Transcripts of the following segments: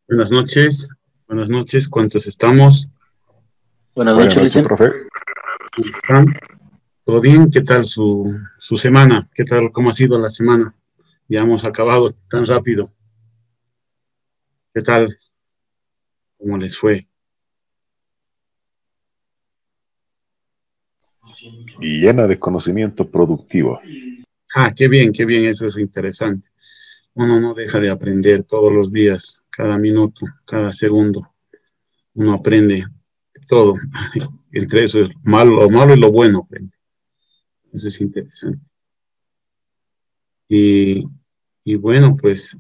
Buenas noches, ¿cuántos estamos? Buenas Buenas noches, noches, Cristian. profe. ¿Cómo están? ¿Todo bien? ¿Qué tal su semana? ¿Qué tal? ¿Cómo ha sido la semana? Ya hemos acabado tan rápido. ¿Qué tal? ¿Cómo les fue? Y llena de conocimiento productivo. Qué bien, eso es interesante. Uno no deja de aprender todos los días, cada minuto, cada segundo. Uno aprende todo. Entre eso es lo malo y lo bueno aprende. Eso es interesante. Y, y bueno, pues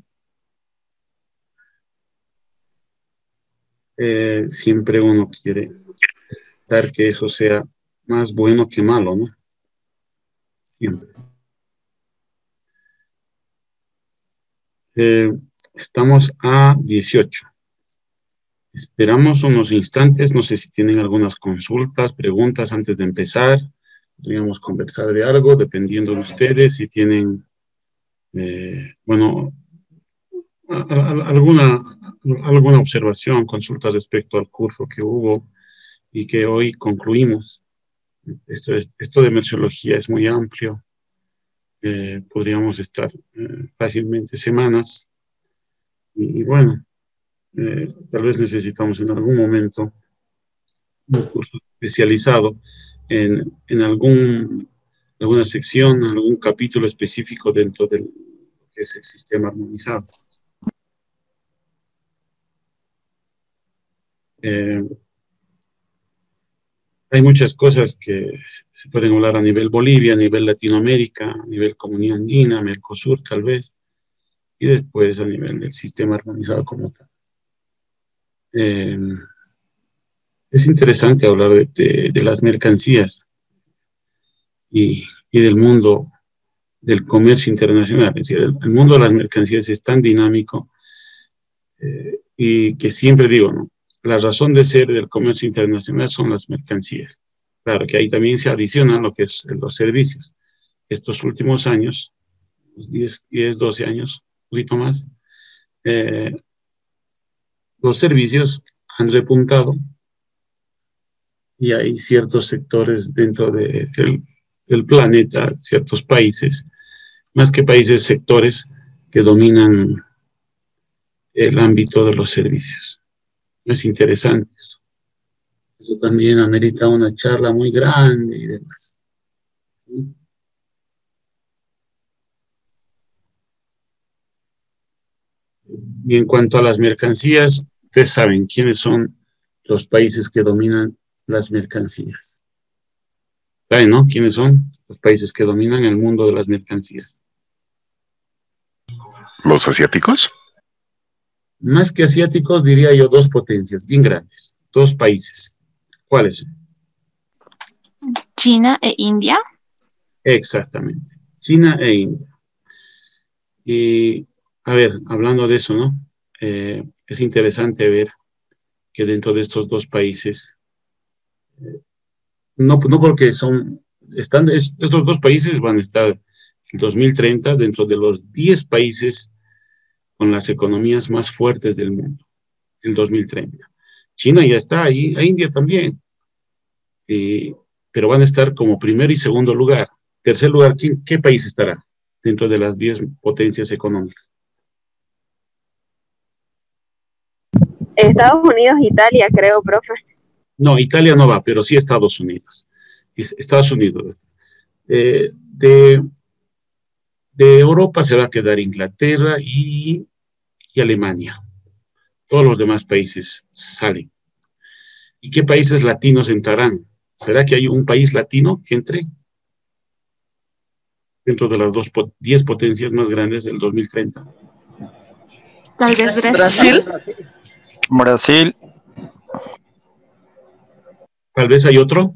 siempre uno quiere dar que eso sea más bueno que malo, ¿no? Siempre. Eh, Estamos a 18. Esperamos unos instantes, no sé si tienen algunas consultas, preguntas antes de empezar. Podríamos conversar de algo, dependiendo de ustedes, si tienen, bueno, alguna observación, consulta respecto al curso que hubo y que hoy concluimos. Esto de merciología es muy amplio. Podríamos estar fácilmente semanas y bueno, tal vez necesitamos en algún momento un curso especializado en alguna sección, algún capítulo específico dentro del que es el sistema armonizado. Eh, Hay muchas cosas que se pueden hablar a nivel Bolivia, a nivel Latinoamérica, a nivel Comunidad Andina, Mercosur tal vez, y después a nivel del sistema armonizado como tal. Eh, es interesante hablar de las mercancías y del mundo del comercio internacional. Es decir, el mundo de las mercancías es tan dinámico y que siempre digo, ¿no? La razón de ser del comercio internacional son las mercancías. Claro que ahí también se adicionan lo que es los servicios. Estos últimos años, 10 12 años, un poquito más, eh, los servicios han repuntado y hay ciertos sectores dentro del planeta, ciertos países, más que países, sectores que dominan el ámbito de los servicios. Es interesante eso. Eso también amerita una charla muy grande y demás. Y en cuanto a las mercancías, ustedes saben quiénes son los países que dominan las mercancías. ¿Saben, no? ¿Quiénes son los países que dominan el mundo de las mercancías? ¿Los asiáticos? Más que asiáticos, diría yo dos potencias bien grandes, dos países. ¿Cuáles son? China e India. Exactamente, China e India. Y, a ver, hablando de eso, ¿no? Es interesante ver que dentro de estos dos países, no porque estos dos países van a estar en 2030 dentro de los 10 países con las economías más fuertes del mundo, en 2030. China ya está ahí, a India también, pero van a estar como primero y segundo lugar. Tercer lugar, ¿qué país estará dentro de las 10 potencias económicas? Estados Unidos, Italia, creo, profe. No, Italia no va, pero sí Estados Unidos. Estados Unidos. De Europa se va a quedar Inglaterra y Alemania. Todos los demás países salen. ¿Y qué países latinos entrarán? ¿Será que hay un país latino que entre dentro de las 10 potencias más grandes del 2030? Tal vez Brasil. Brasil. Tal vez hay otro.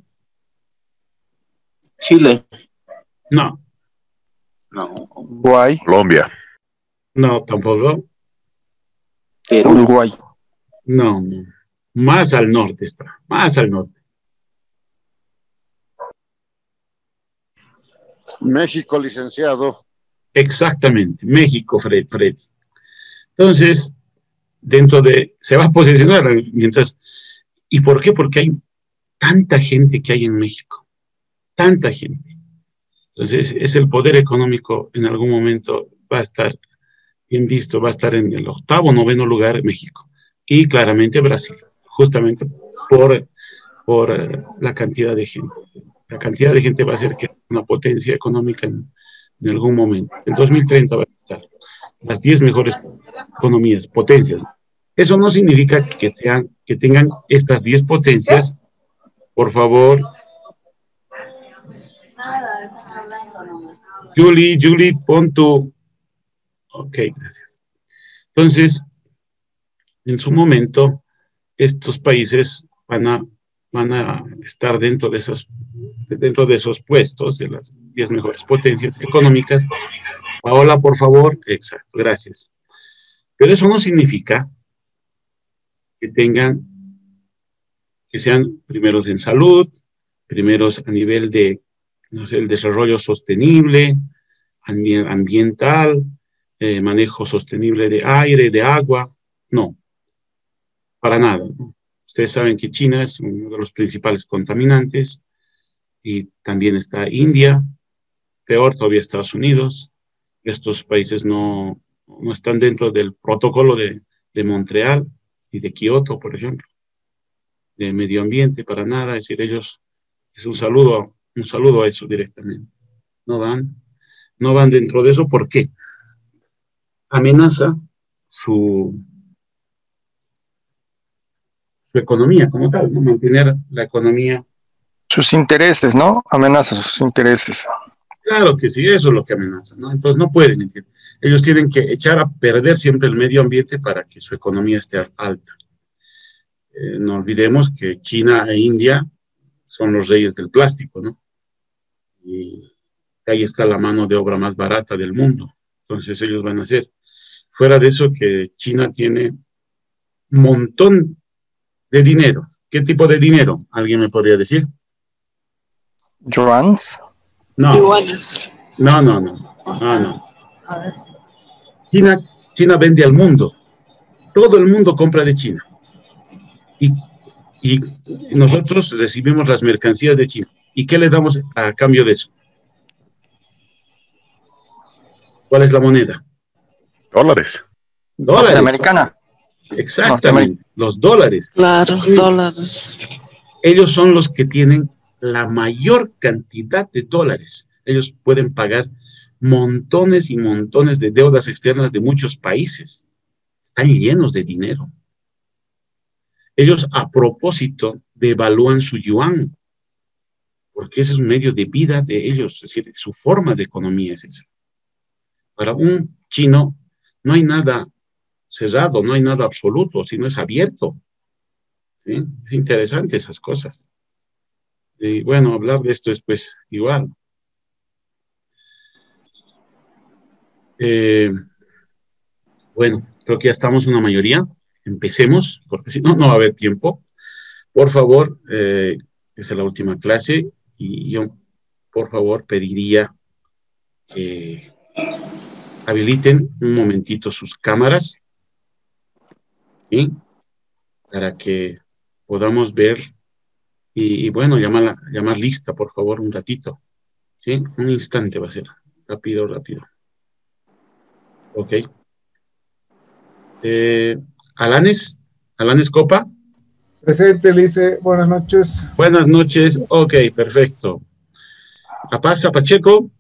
Chile. No. Uruguay. Colombia. No, tampoco. Perú. Uruguay. No. Más al norte está. Más al norte. México, licenciado. Exactamente. México, Freddy. Entonces, se va a posicionar mientras. ¿Y por qué? Porque hay tanta gente que hay en México, tanta gente. Entonces, es el poder económico en algún momento va a estar bien visto, va a estar en el octavo, noveno lugar México. Y claramente Brasil, justamente por la cantidad de gente. La cantidad de gente va a hacer que una potencia económica en algún momento. En 2030 va a estar las 10 mejores economías, potencias. Eso no significa que tengan estas 10 potencias, por favor. Julie, pon tu... Ok, gracias. Entonces, en su momento, estos países van a estar dentro de esos puestos, de las 10 mejores potencias económicas. Paola, por favor. Exacto, gracias. Pero eso no significa que sean primeros en salud, primeros a nivel de, no sé, el desarrollo sostenible, ambiental, manejo sostenible de aire, de agua. No, para nada, ¿no? Ustedes saben que China es uno de los principales contaminantes y también está India, peor todavía Estados Unidos. Estos países no están dentro del protocolo de Montreal y de Kioto, por ejemplo, de medio ambiente, para nada. Es decir, ellos, es un saludo a eso directamente. No van dentro de eso. ¿Por qué? Amenaza su economía como tal, ¿no? Mantener la economía. Sus intereses, ¿no? Amenaza sus intereses. Claro que sí, eso es lo que amenaza, ¿no? Entonces no pueden, ¿entiendes? Ellos tienen que echar a perder siempre el medio ambiente para que su economía esté alta. No olvidemos que China e India son los reyes del plástico, ¿no? Y ahí está la mano de obra más barata del mundo. Entonces ellos van a hacer. Fuera de eso, que China tiene un montón de dinero. ¿Qué tipo de dinero? ¿Alguien me podría decir? ¿Yuans? No. No. China vende al mundo. Todo el mundo compra de China. Y nosotros recibimos las mercancías de China. ¿Y qué le damos a cambio de eso? ¿Cuál es la moneda? Dólares. Norteamericana. Exactamente, los dólares. Claro, dólares. Ellos son los que tienen la mayor cantidad de dólares. Ellos pueden pagar montones y montones de deudas externas de muchos países. Están llenos de dinero. Ellos a propósito devalúan su yuan, porque ese es un medio de vida de ellos, es decir, su forma de economía es esa. Para un chino no hay nada cerrado, no hay nada absoluto, sino es abierto. ¿Sí? Es interesante esas cosas. Y bueno, hablar de esto es pues igual. Bueno, creo que ya estamos una mayoría. Empecemos, porque si no, no va a haber tiempo. Por favor, esa es la última clase y yo, por favor, pediría que habiliten un momentito sus cámaras, ¿sí? Para que podamos ver y bueno, llamar lista, por favor, un ratito, ¿sí? Un instante va a ser. Rápido. Ok. Alanes Copa. Presente, Lice. Buenas noches. Buenas noches. Ok, perfecto. Apasa Pacheco.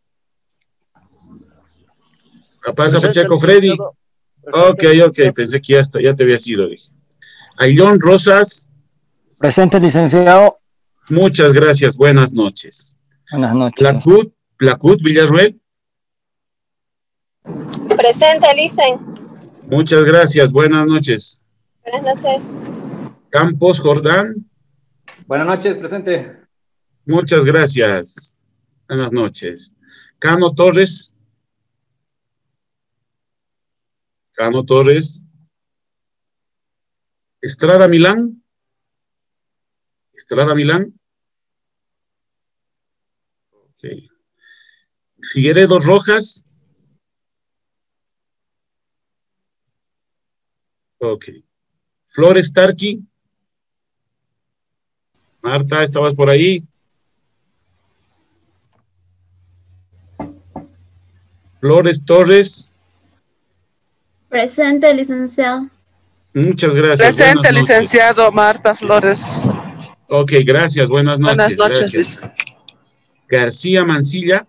Pacheco, Freddy. Ok, pensé que ya te había sido. Ailón Rosas. Presente, licenciado. Muchas gracias, buenas noches. Buenas noches. Placut Villarruel. Presente, Licen. Muchas gracias, buenas noches. Buenas noches. Campos Jordán. Buenas noches, presente. Muchas gracias. Buenas noches. Cano Torres. Estrada Milán. Ok. Figueredo Rojas. Ok. Flores Tarqui. Marta, ¿estabas por ahí? Flores Torres. Presente, licenciado. Muchas gracias. Presente, Buenas noches. licenciado Marta Flores. Ok, gracias. Buenas noches. Buenas noches, Gracias. García Mancilla.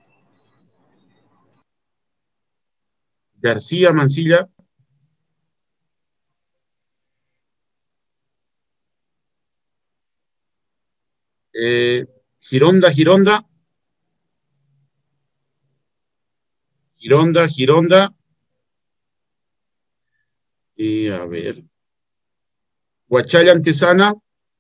García Mancilla. Gironda. Y a ver. Huachalla Antesana.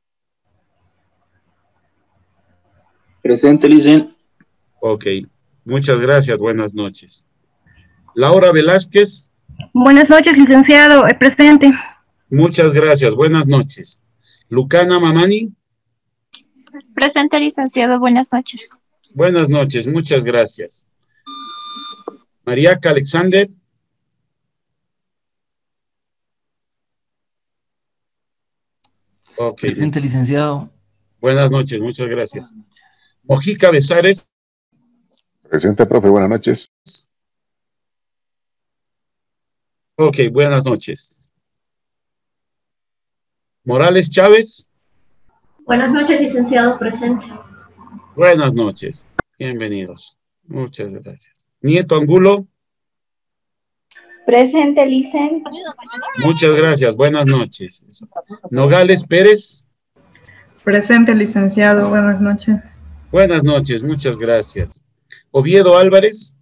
Presente, licen. Ok, muchas gracias, buenas noches. Laura Velázquez. Buenas noches, licenciado. Presente. Muchas gracias, buenas noches. Lucana Mamani. Presente, licenciado. Buenas noches. Buenas noches, muchas gracias. Mariaca Alexander. Ok. Presente, licenciado. Buenas noches, muchas gracias. Mojica Besares. Presente, profe, buenas noches. Ok, buenas noches. Morales Chávez. Buenas noches, licenciado. Presente. Buenas noches, bienvenidos. Muchas gracias. Nieto Angulo. Presente, licen. Muchas gracias, buenas noches. Nogales Pérez. Presente, licenciado. Buenas noches. Buenas noches, muchas gracias. Oviedo Álvarez.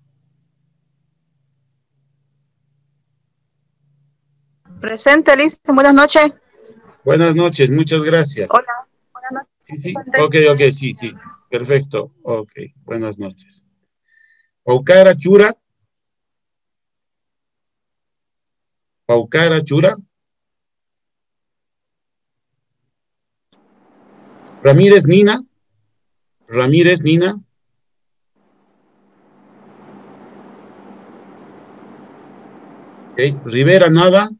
Presente, licenciado. Buenas noches. Buenas noches, muchas gracias. Hola. Buenas noches. Sí. Ok, sí. Perfecto. Ok, buenas noches. Paucara Chura. Ramírez Nina. Okay. Rivera Nava.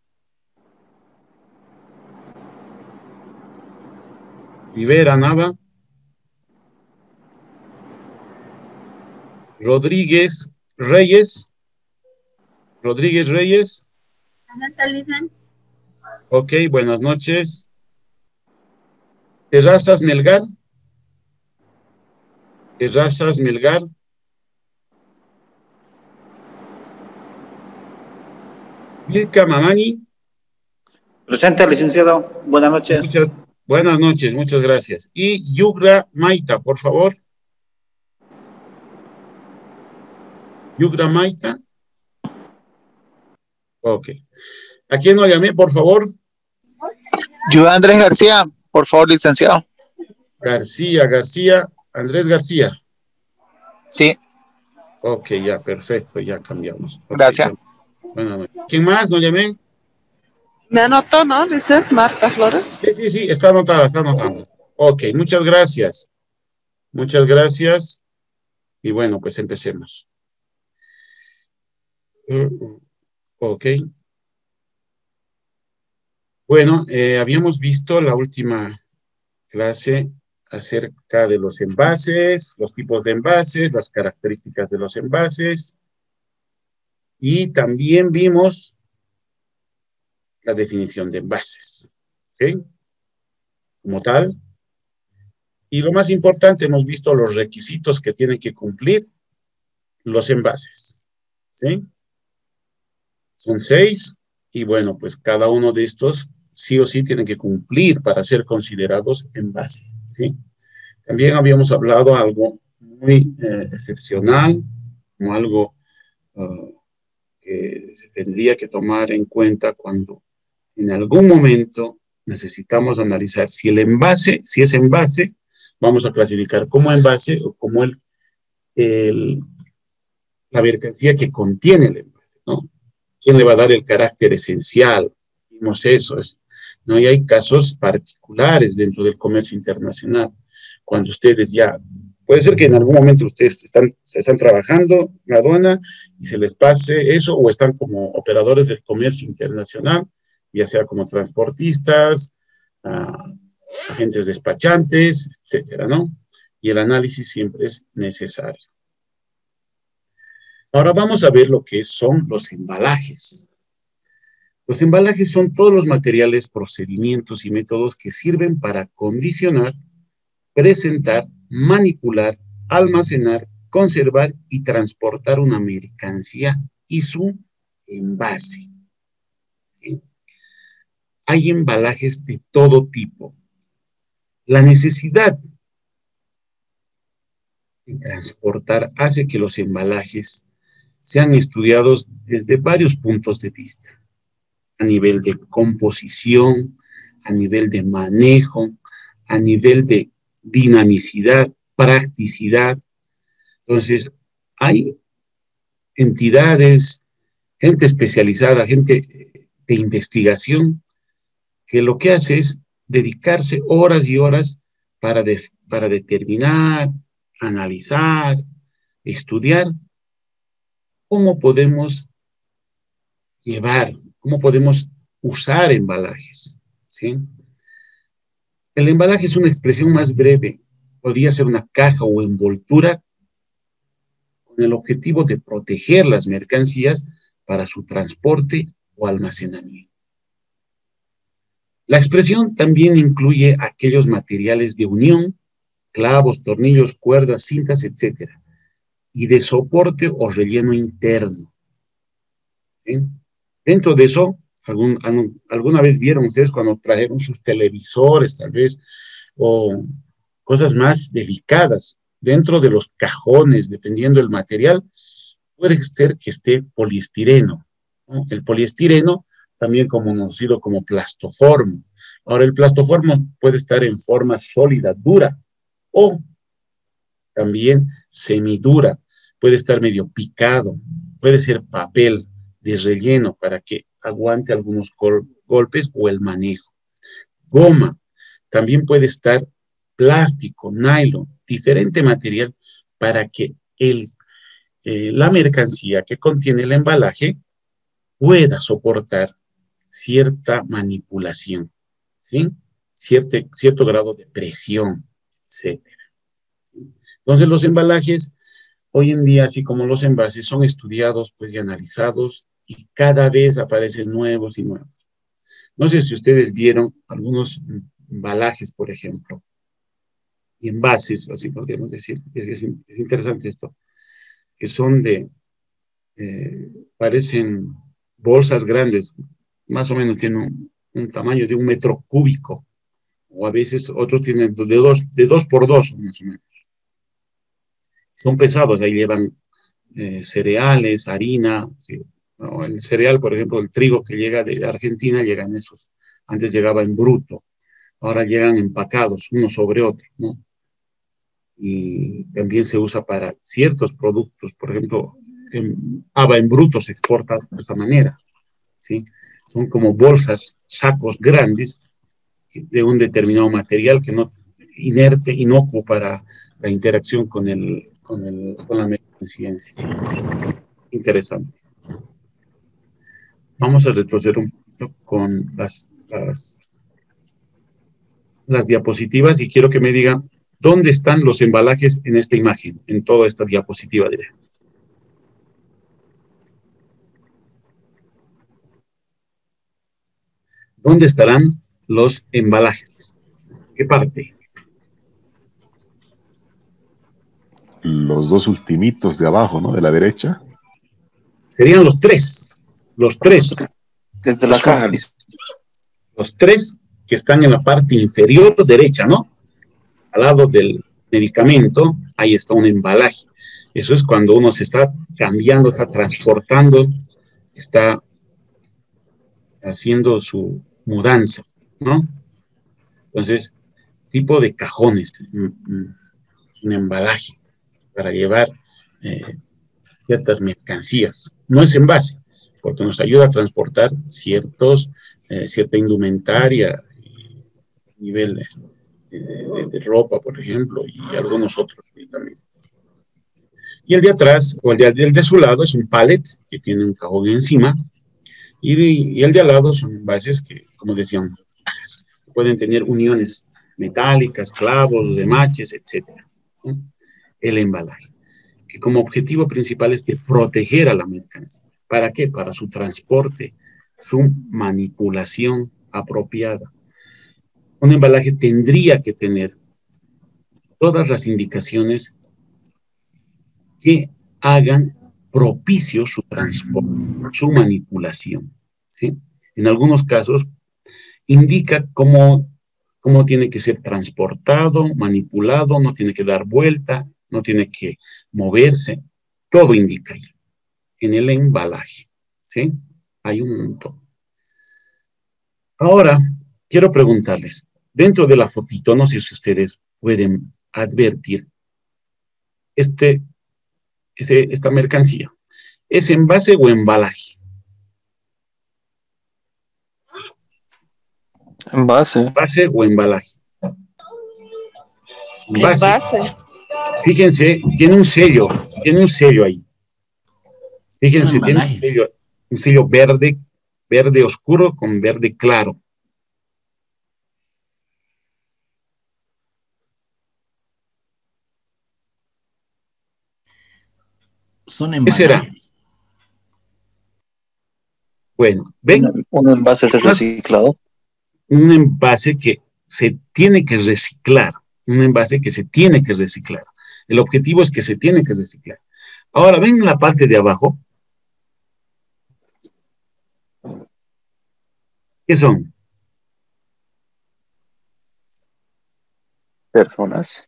Rodríguez Reyes. Presente, licen. Ok, buenas noches. Terrazas Melgar. Milka Mamani. Presente, licenciado. Buenas noches. Buenas noches, muchas gracias. Y Yugra Maita, por favor. Yugra Maita. Ok. ¿A quién no llamé, por favor? Yo, Andrés García, por favor, licenciado. García. Andrés García. Sí. Ok, ya, perfecto, ya cambiamos. Okay, gracias. Buenas noches. ¿Quién más no llamé? Me anotó, ¿no? Dice Marta Flores. Sí, está anotada. Ok, muchas gracias. Y bueno, pues empecemos. Ok. Bueno, habíamos visto la última clase acerca de los envases, los tipos de envases, las características de los envases, y también vimos la definición de envases, ¿ok? Como tal. Y lo más importante, hemos visto los requisitos que tienen que cumplir los envases, ¿sí? Son 6, y bueno, pues cada uno de estos sí o sí tienen que cumplir para ser considerados envases, ¿sí? También habíamos hablado algo muy excepcional, como algo que se tendría que tomar en cuenta cuando en algún momento necesitamos analizar si es envase, vamos a clasificar como envase o como la mercancía que contiene el envase, ¿no? ¿Quién le va a dar el carácter esencial? Vimos eso, ¿no? Y hay casos particulares dentro del comercio internacional, cuando ustedes ya, puede ser que en algún momento ustedes están trabajando en la aduana y se les pase eso, o están como operadores del comercio internacional ya sea como transportistas, agentes despachantes, etcétera, ¿no? Y el análisis siempre es necesario. Ahora vamos a ver lo que son los embalajes. Los embalajes son todos los materiales, procedimientos y métodos que sirven para condicionar, presentar, manipular, almacenar, conservar y transportar una mercancía y su envase. ¿Sí? Hay embalajes de todo tipo. La necesidad de transportar hace que los embalajes sean estudiados desde varios puntos de vista, a nivel de composición, a nivel de manejo, a nivel de dinamicidad, practicidad. Entonces, hay entidades, gente especializada, gente de investigación, que lo que hace es dedicarse horas y horas para determinar, analizar, estudiar cómo podemos llevar, cómo podemos usar embalajes, ¿sí? El embalaje es una expresión más breve, podría ser una caja o envoltura con el objetivo de proteger las mercancías para su transporte o almacenamiento. La expresión también incluye aquellos materiales de unión, clavos, tornillos, cuerdas, cintas, etc., y de soporte o relleno interno. ¿Sí? Dentro de eso, alguna vez vieron ustedes cuando trajeron sus televisores, tal vez, o cosas más delicadas, dentro de los cajones, dependiendo del material, puede ser que esté poliestireno, ¿no? El poliestireno, también conocido como plastoformo. Ahora, el plastoformo puede estar en forma sólida, dura, o también semidura, puede estar medio picado, puede ser papel de relleno para que aguante algunos golpes o el manejo. Goma, también puede estar plástico, nylon, diferente material para que la mercancía que contiene el embalaje pueda soportar cierta manipulación, ¿sí? Cierto grado de presión, etc. Entonces los embalajes hoy en día, así como los envases, son estudiados pues, y analizados y cada vez aparecen nuevos y nuevos. No sé si ustedes vieron algunos embalajes, por ejemplo, y envases, así podríamos decir, es interesante esto, que son parecen bolsas grandes, más o menos tienen un tamaño de 1 metro cúbico, o a veces otros tienen de 2 por 2, más o menos. Son pesados, ahí llevan cereales, harina, ¿sí? No, el cereal, por ejemplo, el trigo que llega de Argentina, llegan esos. Antes llegaba en bruto, ahora llegan empacados, uno sobre otro, ¿no? Y también se usa para ciertos productos, por ejemplo, haba en bruto se exporta de esa manera, ¿sí? Son como bolsas, sacos grandes de un determinado material que no inerte, inocuo para la interacción con la mercancía en sí. Interesante. Vamos a retroceder un poquito con las diapositivas y quiero que me digan dónde están los embalajes en esta imagen, en toda esta diapositiva. ¿Dónde estarán los embalajes? ¿Qué parte? Los dos ultimitos de abajo, ¿no? De la derecha. Serían los tres. Los tres. Desde la caja, Liz. Los tres que están en la parte inferior derecha, ¿no? Al lado del medicamento, ahí está un embalaje. Eso es cuando uno se está cambiando, está transportando, está haciendo su mudanza, ¿no? Entonces, tipo de cajones, un embalaje para llevar ciertas mercancías. No es envase, porque nos ayuda a transportar cierta indumentaria, a nivel de ropa, por ejemplo, y algunos otros medicamentos. Y el de atrás, o el de su lado, es un pallet que tiene un cajón encima, Y el de al lado son envases que, como decíamos, pueden tener uniones metálicas, clavos, remaches, etc. ¿No? El embalaje, que como objetivo principal es de proteger a la mercancía. ¿Para qué? Para su transporte, su manipulación apropiada. Un embalaje tendría que tener todas las indicaciones que hagan propicio su transporte, su manipulación, ¿sí? En algunos casos indica cómo tiene que ser transportado, manipulado, no tiene que dar vuelta, no tiene que moverse, todo indica ahí, en el embalaje, ¿sí? Hay un montón. Ahora, quiero preguntarles, dentro de la fotito, no sé si ustedes pueden advertir esta mercancía. ¿Es envase o embalaje? Envase. ¿Envase o embalaje? Envase. Fíjense, tiene un sello ahí. Fíjense, tiene un sello verde oscuro con verde claro. Son ¿Qué será? Bueno, ¿ven? Un envase reciclado. Un envase que se tiene que reciclar. Un envase que se tiene que reciclar. El objetivo es que se tiene que reciclar. Ahora, ven la parte de abajo. ¿Qué son? Personas.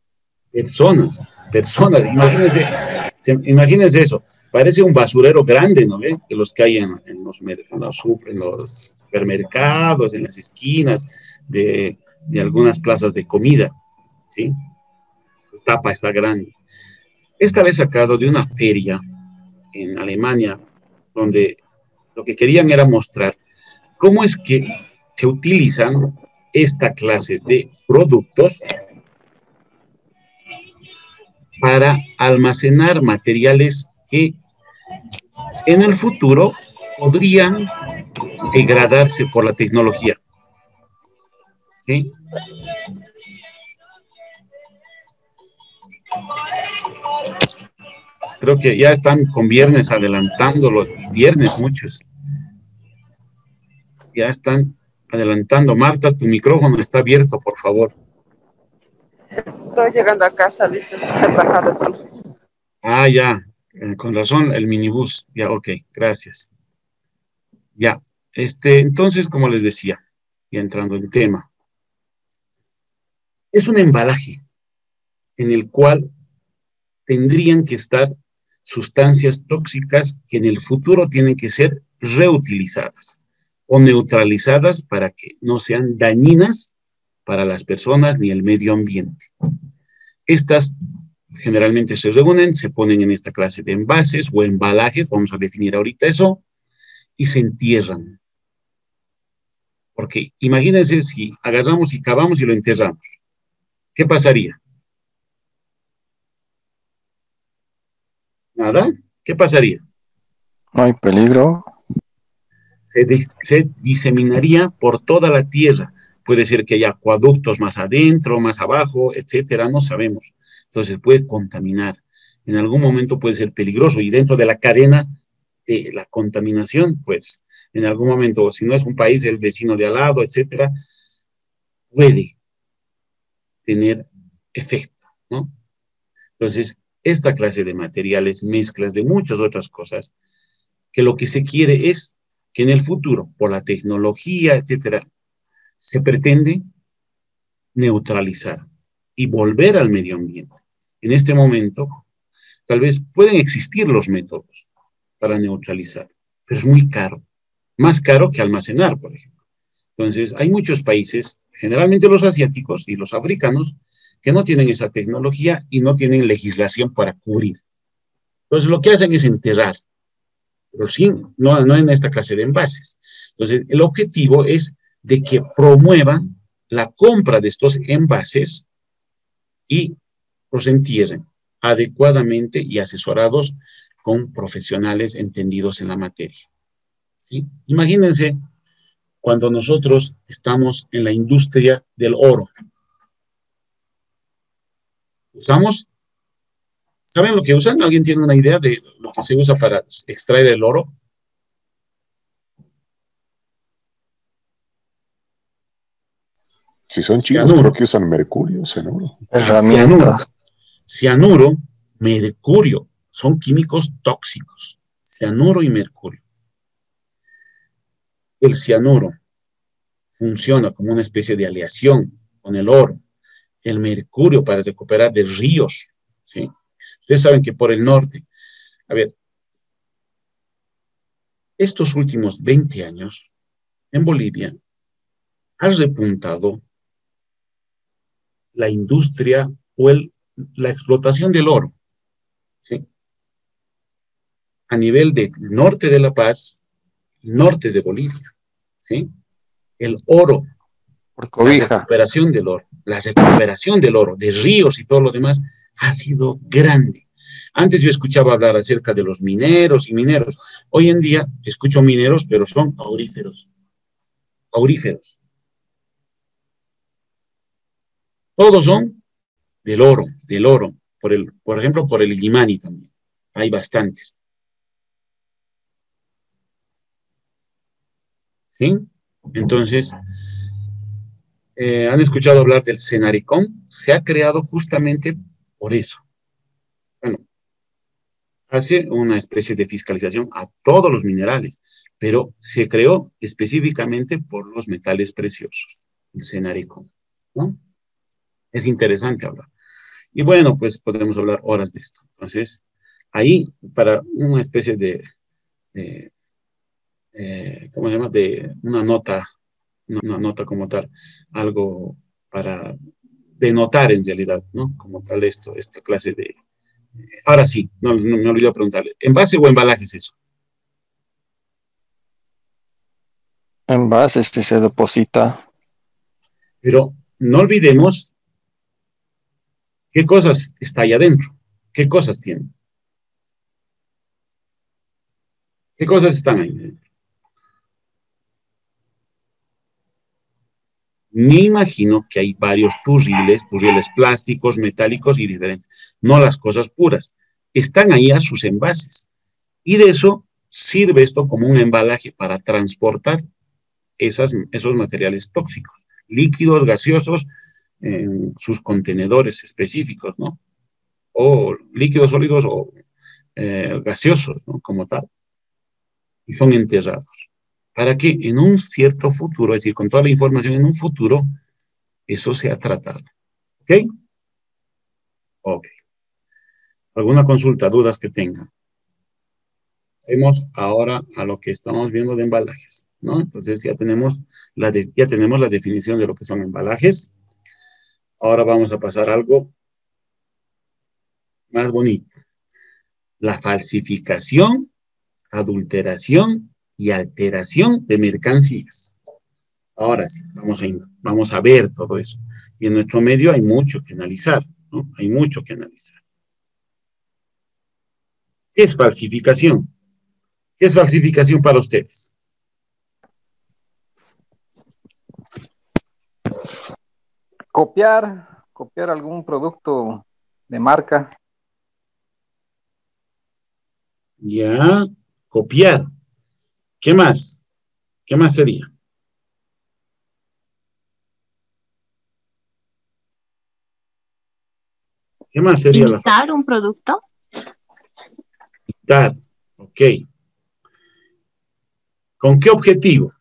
Imagínense eso. Parece un basurero grande, ¿no ve? Que los que hay en los supermercados, en las esquinas de algunas plazas de comida, ¿sí? La tapa está grande. Esta vez sacado de una feria en Alemania, donde lo que querían era mostrar cómo es que se utilizan esta clase de productos para almacenar materiales que en el futuro podrían degradarse por la tecnología. ¿Sí? Creo que ya están con viernes adelantándolo, viernes muchos. Ya están adelantando. Marta, tu micrófono está abierto, por favor. Estoy llegando a casa, dice. Ah, ya. Con razón, el minibús. Ya, ok, gracias. Ya. Entonces, como les decía, ya entrando en tema, es un embalaje en el cual tendrían que estar sustancias tóxicas que en el futuro tienen que ser reutilizadas o neutralizadas para que no sean dañinas para las personas ni el medio ambiente. Estas generalmente se reúnen, se ponen en esta clase de envases o embalajes, vamos a definir ahorita eso, y se entierran. Porque imagínense si agarramos y cavamos y lo enterramos. ¿Qué pasaría? ¿Nada? ¿Qué pasaría? No hay peligro. Se diseminaría por toda la tierra. Puede ser que haya acueductos más adentro, más abajo, etcétera, no sabemos. Entonces puede contaminar. En algún momento puede ser peligroso y dentro de la cadena de la contaminación, pues en algún momento, si no es un país, el vecino de al lado, etcétera, puede tener efecto, ¿no? Entonces, esta clase de materiales, mezclas de muchas otras cosas, que lo que se quiere es que en el futuro, por la tecnología, etcétera, se pretende neutralizar y volver al medio ambiente. En este momento, tal vez pueden existir los métodos para neutralizar, pero es muy caro, más caro que almacenar, por ejemplo. Entonces, hay muchos países, generalmente los asiáticos y los africanos, que no tienen esa tecnología y no tienen legislación para cubrir. Entonces, lo que hacen es enterrar, pero no en esta clase de envases. Entonces, el objetivo es de que promuevan la compra de estos envases y los entierren adecuadamente y asesorados con profesionales entendidos en la materia. ¿sí? Imagínense cuando nosotros estamos en la industria del oro. ¿Usamos? ¿Saben lo que usan? ¿Alguien tiene una idea de lo que se usa para extraer el oro? Si son chinos, creo que usan mercurio, cianuro. Herramientas. Cianuro, mercurio, son químicos tóxicos. Cianuro y mercurio. El cianuro funciona como una especie de aleación con el oro. El mercurio para recuperar de ríos, ¿sí? Ustedes saben que por el norte, a ver, estos últimos 20 años, en Bolivia, ha repuntado la industria o la explotación del oro, ¿sí? A nivel del norte de La Paz, norte de Bolivia, ¿sí? El oro, la recuperación del oro, de ríos y todo lo demás, ha sido grande. Antes yo escuchaba hablar acerca de los mineros y mineros. Hoy en día escucho mineros, pero son auríferos. Auríferos. Todos son del oro. Por ejemplo, por el Illimani también. Hay bastantes. ¿Sí? Entonces, ¿han escuchado hablar del Senaricom? Se ha creado justamente por eso. Bueno, hace una especie de fiscalización a todos los minerales, pero se creó específicamente por los metales preciosos, el Senaricom, ¿no? Es interesante hablar. Y bueno, pues podemos hablar horas de esto. Entonces, ahí, para una especie de ¿cómo se llama? De una nota como tal, algo para denotar en realidad, ¿no? Como tal esta clase de... Ahora sí, no me olvidé preguntarle, ¿envase o embalaje es eso? Envase, se deposita. Pero no olvidemos qué cosas está ahí adentro, qué cosas tiene. ¿Qué cosas están ahí dentro? Me imagino que hay varios purriles plásticos, metálicos y diferentes. No las cosas puras. Están ahí a sus envases. Y de eso sirve esto como un embalaje para transportar esos materiales tóxicos, líquidos, gaseosos, en sus contenedores específicos, ¿no? O líquidos sólidos o gaseosos, ¿no? Como tal. Y son enterrados. Para que en un cierto futuro, es decir, con toda la información en un futuro, eso sea tratado. ¿Ok? Ok. ¿Alguna consulta, dudas que tengan? Vamos ahora a lo que estamos viendo de embalajes, ¿no? Entonces ya tenemos la definición de lo que son embalajes. Ahora vamos a pasar a algo más bonito. La falsificación, adulteración y alteración de mercancías. Ahora sí, vamos a ver todo eso. Y en nuestro medio hay mucho que analizar, ¿no? Hay mucho que analizar. ¿Qué es falsificación? ¿Qué es falsificación para ustedes? Copiar algún producto de marca. Ya, copiar. ¿Qué más? ¿Qué más sería? ¿Qué más sería? ¿Imitar un producto? Imitar, ok. ¿Con qué objetivo?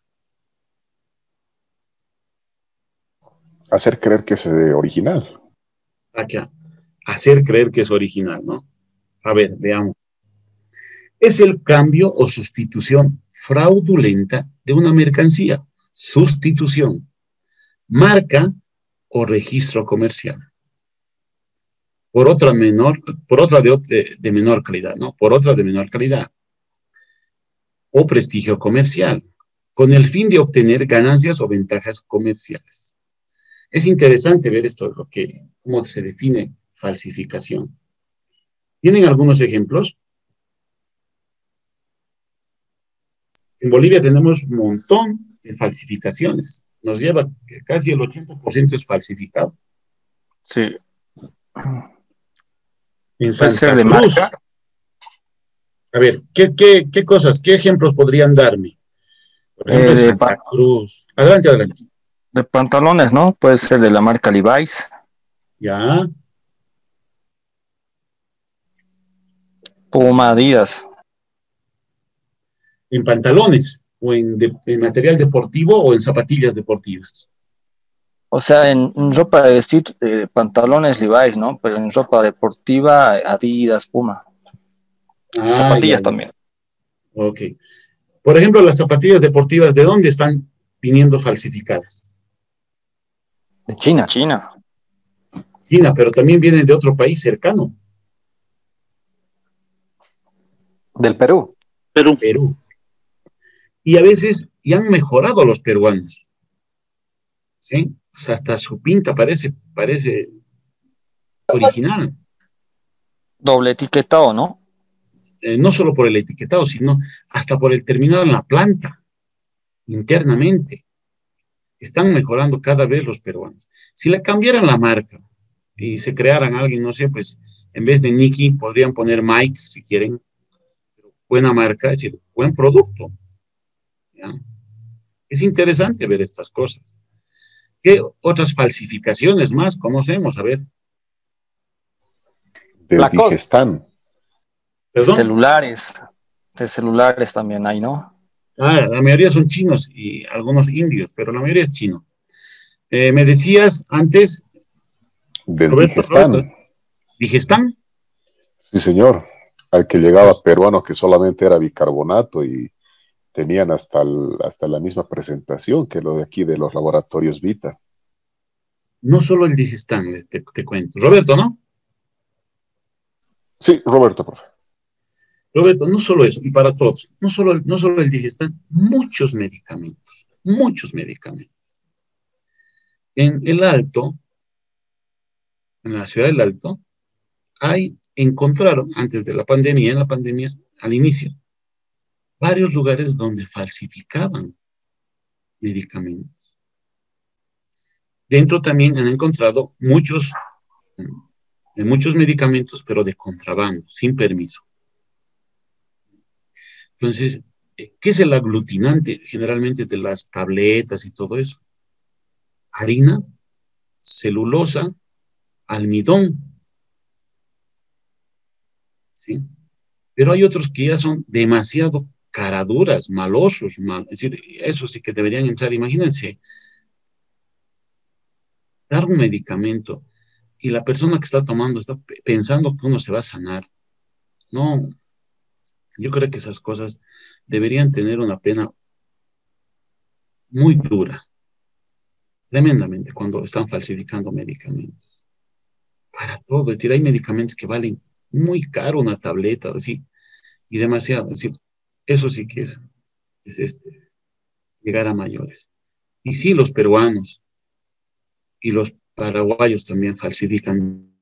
Hacer creer que es original. Acá. Hacer creer que es original, ¿no? A ver, veamos. Es el cambio o sustitución fraudulenta de una mercancía. Sustitución. Marca o registro comercial. Por otra de menor calidad, ¿no? Por otra de menor calidad. O prestigio comercial, con el fin de obtener ganancias o ventajas comerciales. Es interesante ver esto, cómo se define falsificación. ¿Tienen algunos ejemplos? En Bolivia tenemos un montón de falsificaciones. Nos lleva que casi el 80% es falsificado. Sí. En Puede ser Santa de Cruz. marca. A ver, ¿qué cosas, qué ejemplos podrían darme? Por ejemplo, en De, Santa Cruz. Adelante, adelante. de pantalones, ¿no? Puede ser de la marca Levi's. Ya. Puma, Adidas. En pantalones, o en material deportivo, o en zapatillas deportivas. O sea, en ropa de vestir, pantalones Levi's, ¿no? Pero en ropa deportiva, Adidas, Puma. Zapatillas Ya. también. Ok. Por ejemplo, las zapatillas deportivas, ¿de dónde están viniendo falsificadas? De China. China. China, pero también vienen de otro país cercano. Del Perú. Perú. Y a veces ya han mejorado los peruanos. ¿Sí? O sea, hasta su pinta parece original. Doble etiquetado, ¿no? No solo por el etiquetado, sino hasta por el terminado en la planta, internamente. Están mejorando cada vez los peruanos. Si le cambiaran la marca y se crearan alguien, no sé, pues en vez de Nike podrían poner Mike, si quieren. Buena marca, es decir, buen producto. ¿Ya? Es interesante ver estas cosas. ¿Qué otras falsificaciones más conocemos? A ver. Del Digestán. ¿Perdón? Celulares. De celulares también hay, ¿no? La mayoría son chinos y algunos indios, pero la mayoría es chino. Me decías antes... Del Digestán. ¿Digestán? Sí, señor. Al que llegaba peruano que solamente era bicarbonato y tenían hasta la misma presentación que lo de aquí de los laboratorios Vita. No solo el Digestán, te cuento. Roberto, ¿no? Sí, Roberto, profe. Roberto, no solo eso, y para todos, no solo el Digestán, muchos medicamentos. En el Alto, en la ciudad del Alto, encontraron, antes de la pandemia, en la pandemia, al inicio, varios lugares donde falsificaban medicamentos. Dentro también han encontrado muchos medicamentos, pero de contrabando, sin permiso. Entonces, ¿qué es el aglutinante generalmente de las tabletas y todo eso? Harina, celulosa, almidón. ¿Sí? Pero hay otros que ya son demasiado caraduras, malosos, es decir, eso sí que deberían entrar. Imagínense, dar un medicamento y la persona que está tomando está pensando que uno se va a sanar. No, yo creo que esas cosas deberían tener una pena muy dura, tremendamente, cuando están falsificando medicamentos. Para todo, es decir, hay medicamentos que valen muy caro una tableta, así, y demasiado, es decir, eso sí que es llegar a mayores. Y sí, los peruanos y los paraguayos también falsifican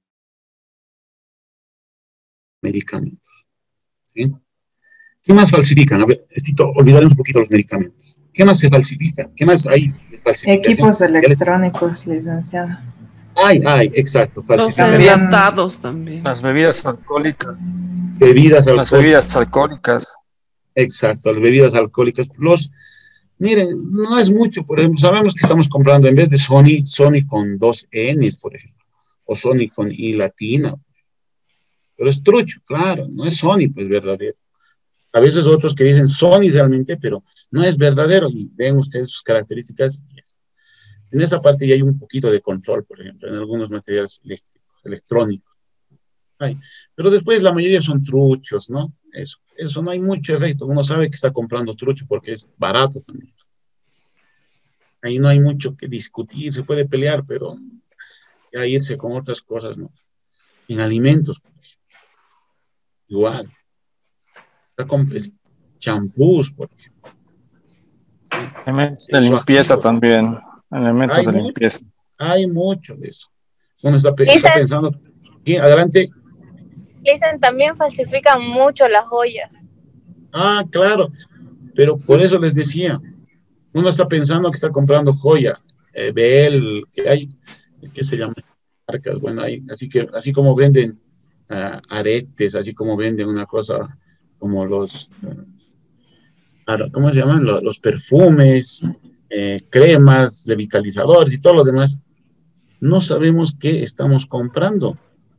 medicamentos. ¿Sí? ¿Qué más falsifican? A ver, olvidaremos un poquito los medicamentos. ¿Qué más se falsifica? ¿Qué más hay de falsificación? Equipos electrónicos, licenciado. Exacto. Los enlatados también. Las bebidas alcohólicas. Las bebidas alcohólicas. Exacto, las bebidas alcohólicas. Miren, no es mucho, por ejemplo, sabemos que estamos comprando en vez de Sony con 2 N's, por ejemplo, o Sony con I latina. Pero es trucho, claro, no es Sony, pues verdadero. A veces otros que dicen Sony realmente, pero no es verdadero, y ven ustedes sus características. En esa parte ya hay un poquito de control, por ejemplo, en algunos materiales electrónicos. Pero después la mayoría son truchos, ¿no? Eso no hay mucho efecto. Uno sabe que está comprando trucho porque es barato también. Ahí no hay mucho que discutir, se puede pelear, pero ya irse con otras cosas, ¿no? En alimentos, por ejemplo. Igual. Está con champús, por ejemplo. ¿Sí? Elementos de limpieza también. Elementos de limpieza. Hay mucho de eso. Uno está pensando. ¿Sí? Adelante. Dicen, también falsifican mucho las joyas. Claro. Pero por eso les decía, uno está pensando que está comprando joya, Bell, que hay, ¿qué se llama? Marcas, bueno, hay, así como venden aretes, así como venden una cosa como los, ¿cómo se llaman? Los perfumes, cremas, revitalizadores y todo lo demás. No sabemos qué estamos comprando.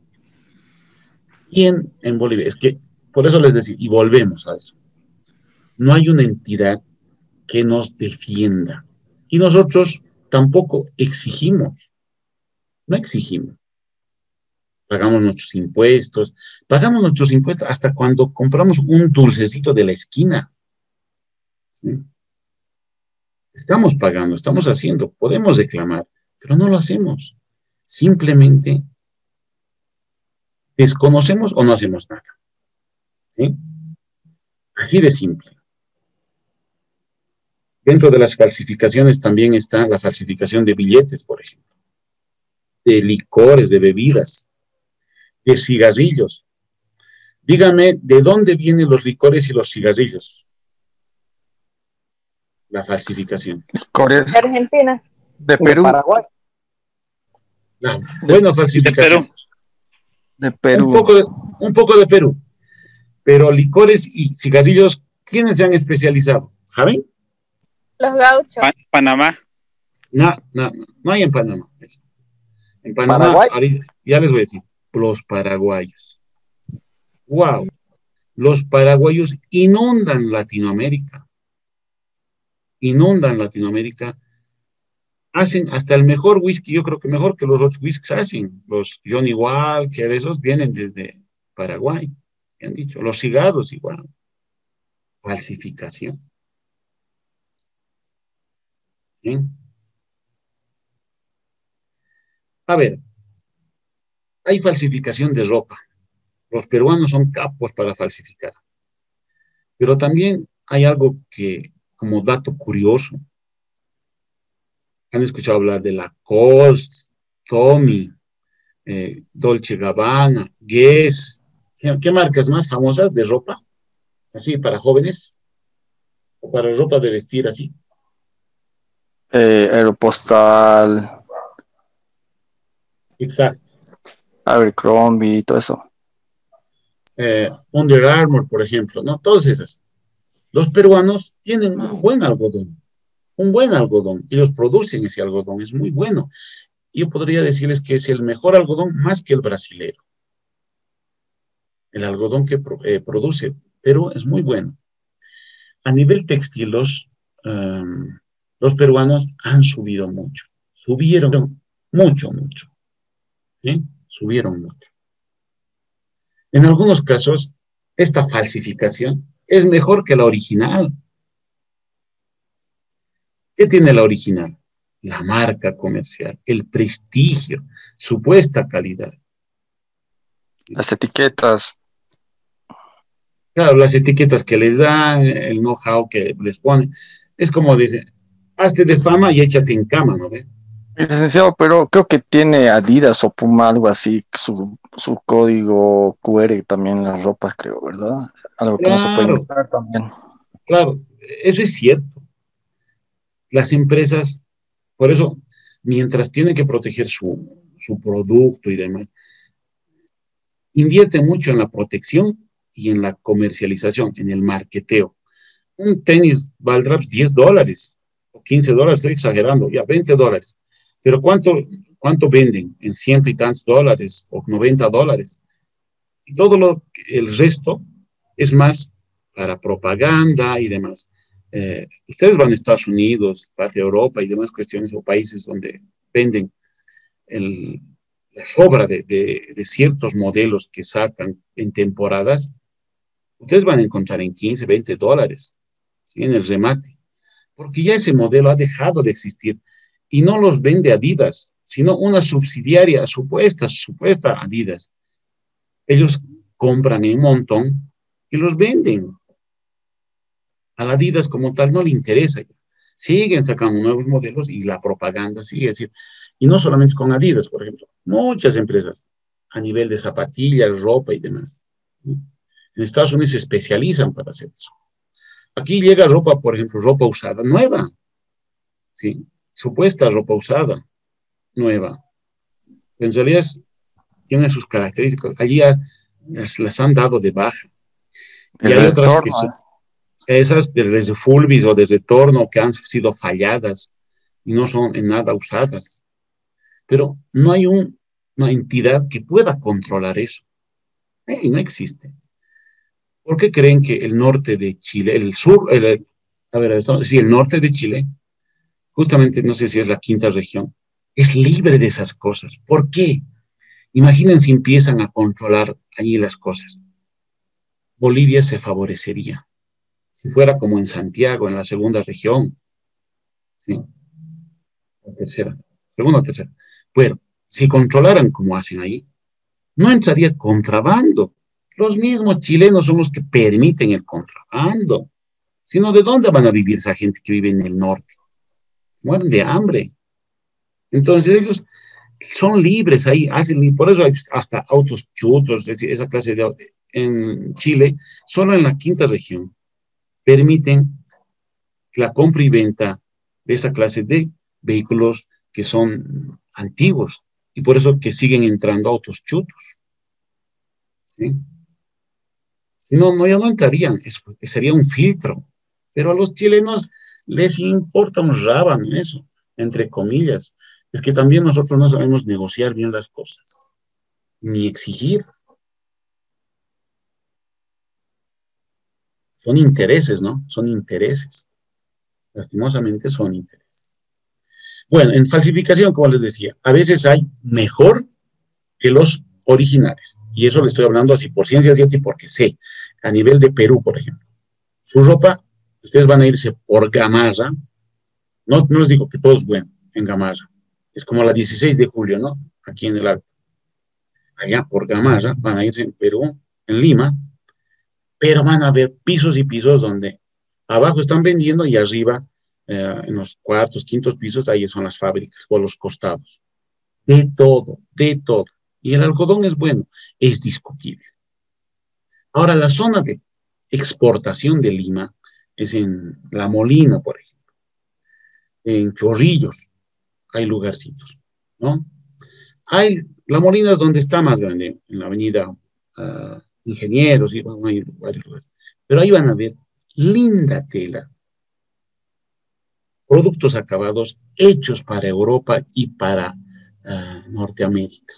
Y en Bolivia, es que, por eso les decía, y volvemos a eso, no hay una entidad que nos defienda. Y nosotros tampoco exigimos, no exigimos. Pagamos nuestros impuestos hasta cuando compramos un dulcecito de la esquina. ¿Sí? Estamos pagando, estamos haciendo, podemos reclamar, pero no lo hacemos. Simplemente desconocemos o no hacemos nada. ¿Sí? Así de simple. Dentro de las falsificaciones también está la falsificación de billetes, por ejemplo, de licores, de bebidas, de cigarrillos. Dígame, ¿de dónde vienen los licores y los cigarrillos? La falsificación. Licores. De Argentina. De Perú. De Paraguay. La buena falsificación. De Perú. Un poco de Perú. Pero licores y cigarrillos, ¿quiénes se han especializado? ¿Saben? Los gauchos. Panamá. No hay en Panamá. Eso. En Panamá, ya les voy a decir, los paraguayos. ¡Wow! Los paraguayos inundan Latinoamérica. Hacen hasta el mejor whisky, yo creo que mejor que los otros whiskies hacen. Los Johnny Walker, esos vienen desde Paraguay, me han dicho. Los cigarros igual. Falsificación. ¿Sí? A ver, hay falsificación de ropa. Los peruanos son capos para falsificar. Pero también hay algo que, como dato curioso, han escuchado hablar de Lacoste, Tommy, Dolce Gabbana, Guess. ¿Qué marcas más famosas de ropa? Así, para jóvenes. O para ropa de vestir así. Aeropostal. Exacto. Abercrombie y todo eso. Under Armour, por ejemplo, ¿no? Todas esas. Los peruanos tienen un buen algodón. Ellos producen ese algodón, es muy bueno. Yo podría decirles que es el mejor algodón más que el brasilero. El algodón que produce Perú es muy bueno. A nivel textil, los peruanos han subido mucho. Subieron mucho. ¿Sí? Subieron mucho. En algunos casos, esta falsificación es mejor que la original. ¿Qué tiene la original? La marca comercial, el prestigio, supuesta calidad. Las etiquetas. Claro, las etiquetas que les dan, el know-how que les ponen. Es como dice, hazte de fama y échate en cama, ¿no ve? Licenciado, pero creo que tiene Adidas o Puma, algo así, su código QR también en las ropas, creo, ¿verdad? Algo que no se puede mostrar también. Claro, eso es cierto. Las empresas, por eso, mientras tienen que proteger su producto y demás, invierten mucho en la protección y en la comercialización, en el marketeo. Un tenis valdrá $10 o $15, estoy exagerando, ya $20. Pero ¿cuánto venden? En $100 y tantos dólares o $90. Y todo el resto es más para propaganda y demás. Ustedes van a Estados Unidos, parte de Europa y demás cuestiones o países donde venden la sobra de ciertos modelos que sacan en temporadas. Ustedes van a encontrar en $15, $20, ¿sí? En el remate. Porque ya ese modelo ha dejado de existir. Y no los vende Adidas, sino una subsidiaria, supuesta Adidas. Ellos compran en montón y los venden. A la Adidas como tal no le interesa. Siguen sacando nuevos modelos y la propaganda sigue. Es decir, y no solamente con Adidas, por ejemplo. Muchas empresas a nivel de zapatillas, ropa y demás. En Estados Unidos se especializan para hacer eso. Aquí llega ropa, por ejemplo, ropa usada, nueva, ¿sí? Supuesta ropa usada, nueva. En realidad tiene sus características. Allí las han dado de baja. Y hay otras que son, esas desde Fulvis o desde Torno, que han sido falladas y no son en nada usadas. Pero no hay una entidad que pueda controlar eso. No existe. ¿Por qué creen que el norte de Chile, el sur, el norte de Chile, justamente no sé si es la quinta región, es libre de esas cosas? ¿Por qué? Imaginen si empiezan a controlar allí las cosas. Bolivia se favorecería. Si fuera como en Santiago, en la segunda región, ¿sí? La tercera, segunda o tercera. Bueno, si controlaran como hacen ahí, no entraría contrabando. Los mismos chilenos son los que permiten el contrabando. Sino, ¿de dónde van a vivir esa gente que vive en el norte? Mueren de hambre. Entonces ellos son libres ahí, hacen, por eso hay hasta autos chutos, es decir, esa clase de autos. En Chile, solo en la quinta región, permiten la compra y venta de esa clase de vehículos que son antiguos, y por eso que siguen entrando autos chutos. ¿Sí? Si no, ya no entrarían, sería un filtro. Pero a los chilenos les importa un rábano eso, entre comillas. Es que también nosotros no sabemos negociar bien las cosas, ni exigir. Son intereses, ¿no? Son intereses. Lastimosamente son intereses. Bueno, en falsificación, como les decía, a veces hay mejor que los originales. Y eso le estoy hablando así por ciencia cierta y porque sé. A nivel de Perú, por ejemplo. Su ropa, ustedes van a irse por Gamarra. No les digo que todo es bueno en Gamarra. Es como la 16 de julio, ¿no? Aquí en el Alto. Allá por Gamarra van a irse en Perú, en Lima, pero van a ver pisos y pisos donde abajo están vendiendo y arriba, en los cuartos, quintos pisos, ahí son las fábricas o los costados. De todo, de todo. Y el algodón es bueno, es discutible. Ahora, la zona de exportación de Lima es en La Molina, por ejemplo. En Chorrillos hay lugarcitos, ¿no? La Molina es donde está más grande, en la avenida Ingenieros, y bueno, hay varios lugares. Pero ahí van a ver linda tela, productos acabados hechos para Europa y para Norteamérica.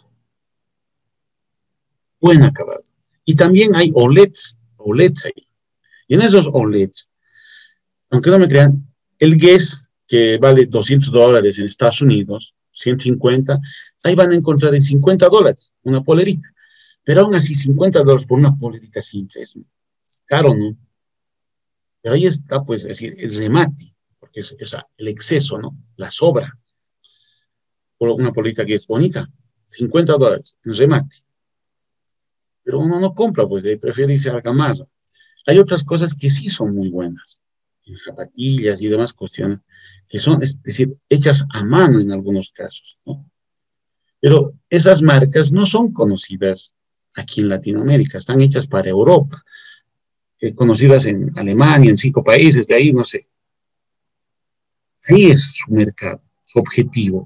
Buen acabado. Y también hay OLEDs ahí. Y en esos OLEDs, aunque no me crean, el Guess, que vale $200 en Estados Unidos, 150, ahí van a encontrar en $50 una polerita. Pero aún así, $50 por una polerita simple es caro, ¿no? Pero ahí está, pues, es decir, el remate, porque es el exceso, ¿no? La sobra. Por una polerita que es bonita, $50 en remate. Pero uno no compra, pues, prefiere irse a la Gamarra. Hay otras cosas que sí son muy buenas, en zapatillas y demás cuestiones, que son, es decir, hechas a mano en algunos casos, ¿no? Pero esas marcas no son conocidas aquí en Latinoamérica, están hechas para Europa, conocidas en Alemania, en 5 países, de ahí, no sé. Ahí es su mercado, su objetivo.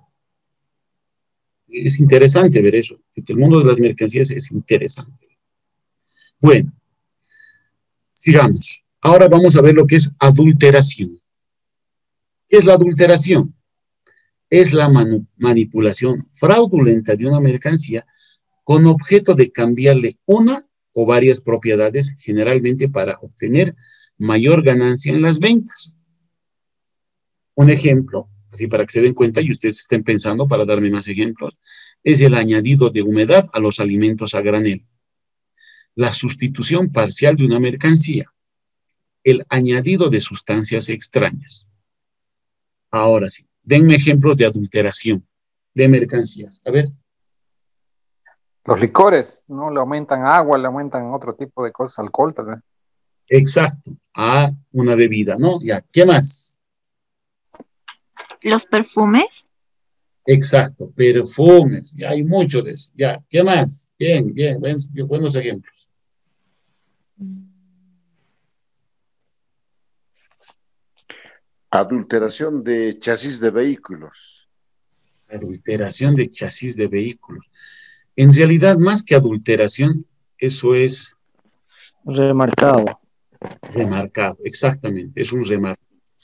Es interesante ver eso, que el mundo de las mercancías es interesante. Bueno, sigamos. Ahora vamos a ver lo que es adulteración. ¿Qué es la adulteración? Es la manipulación fraudulenta de una mercancía con objeto de cambiarle una o varias propiedades, generalmente para obtener mayor ganancia en las ventas. Un ejemplo, así para que se den cuenta y ustedes estén pensando para darme más ejemplos, es el añadido de humedad a los alimentos a granel, la sustitución parcial de una mercancía, el añadido de sustancias extrañas. Ahora sí, denme ejemplos de adulteración de mercancías. A ver. Los licores, ¿no? Le aumentan agua, le aumentan otro tipo de cosas, alcohol tal vez. Exacto, a una bebida, ¿no? Ya, ¿qué más? Los perfumes. Exacto, perfumes, ya hay mucho de eso. Ya, ¿qué más? Bien, bien, buenos ejemplos. Adulteración de chasis de vehículos. Adulteración de chasis de vehículos. En realidad, más que adulteración, eso es... Remarcado. Remarcado, exactamente, es un remarcado.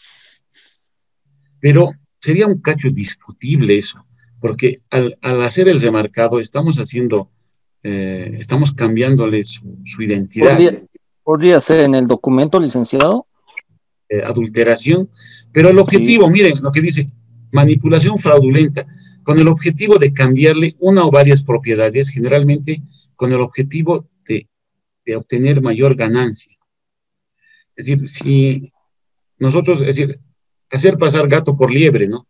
Pero sería un cacho discutible eso, porque al hacer el remarcado estamos haciendo, estamos cambiándole su identidad. ¿Podría ser en el documento, licenciado? Adulteración, pero el objetivo, sí. Miren lo que dice, manipulación fraudulenta, con el objetivo de cambiarle una o varias propiedades, generalmente con el objetivo de obtener mayor ganancia. Es decir, si nosotros, es decir, hacer pasar gato por liebre, ¿no?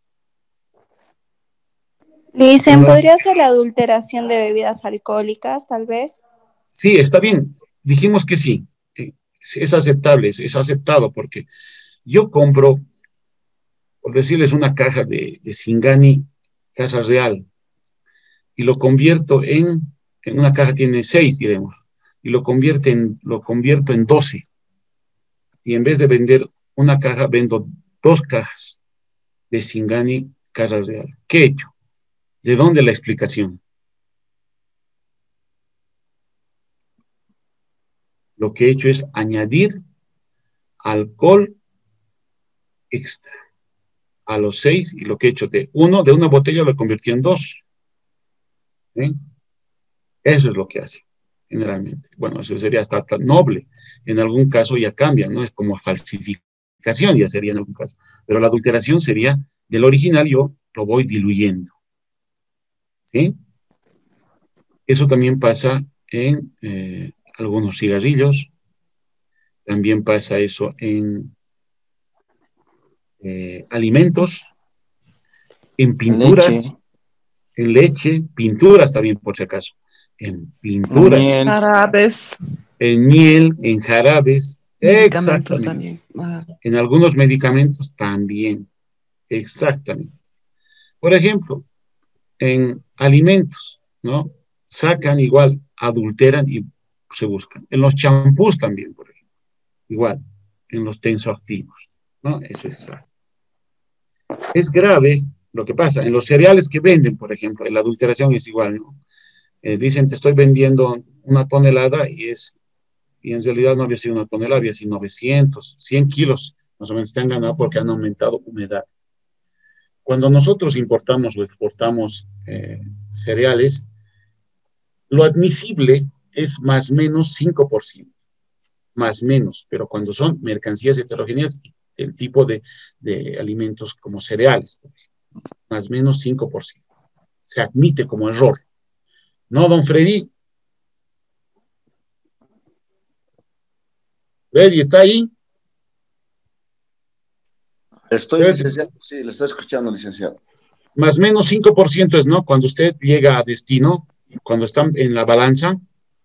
Le dicen, ¿podría ser la adulteración de bebidas alcohólicas, tal vez? Sí, está bien. Dijimos que sí. Es aceptable, es aceptado, porque yo compro, por decirles, una caja de Singani Casa Real, y lo convierto en una caja, tiene 6, diremos, y lo convierto en 12. Y en vez de vender una caja, vendo 2 cajas de Singani Casa Real. ¿Qué he hecho? ¿De dónde la explicación? Lo que he hecho es añadir alcohol extra a los 6, y lo que he hecho de una botella lo convertí en 2. ¿Sí? Eso es lo que hace, generalmente. Bueno, eso sería hasta tan noble. En algún caso ya cambia, ¿no? Es como falsificación, ya sería en algún caso. Pero la adulteración sería del original, yo lo voy diluyendo. ¿Sí? Eso también pasa en algunos cigarrillos, también pasa eso en alimentos, en pinturas, en leche, pinturas también por si acaso, en pinturas, en jarabes, en miel, en jarabes, exactamente, en algunos medicamentos también, exactamente. Por ejemplo, en alimentos, ¿no? Sacan igual, adulteran y se buscan. En los champús también, por ejemplo, igual, en los tensoactivos, ¿no? Eso es exacto. Es grave lo que pasa. En los cereales que venden, por ejemplo, la adulteración es igual, ¿no? Dicen, te estoy vendiendo 1 tonelada y en realidad no había sido 1 tonelada, había sido 900, 100 kilos, más o menos, te han ganado porque han aumentado humedad. Cuando nosotros importamos o exportamos cereales, lo admisible es más o menos 5%, más o menos, pero cuando son mercancías heterogéneas, el tipo de alimentos como cereales, más o menos 5%. Se admite como error. ¿No, don Freddy? ¿Freddy está ahí? Estoy, licenciado. Sí, le estoy escuchando, licenciado. Más o menos 5% es, ¿no? Cuando usted llega a destino, cuando están en la balanza.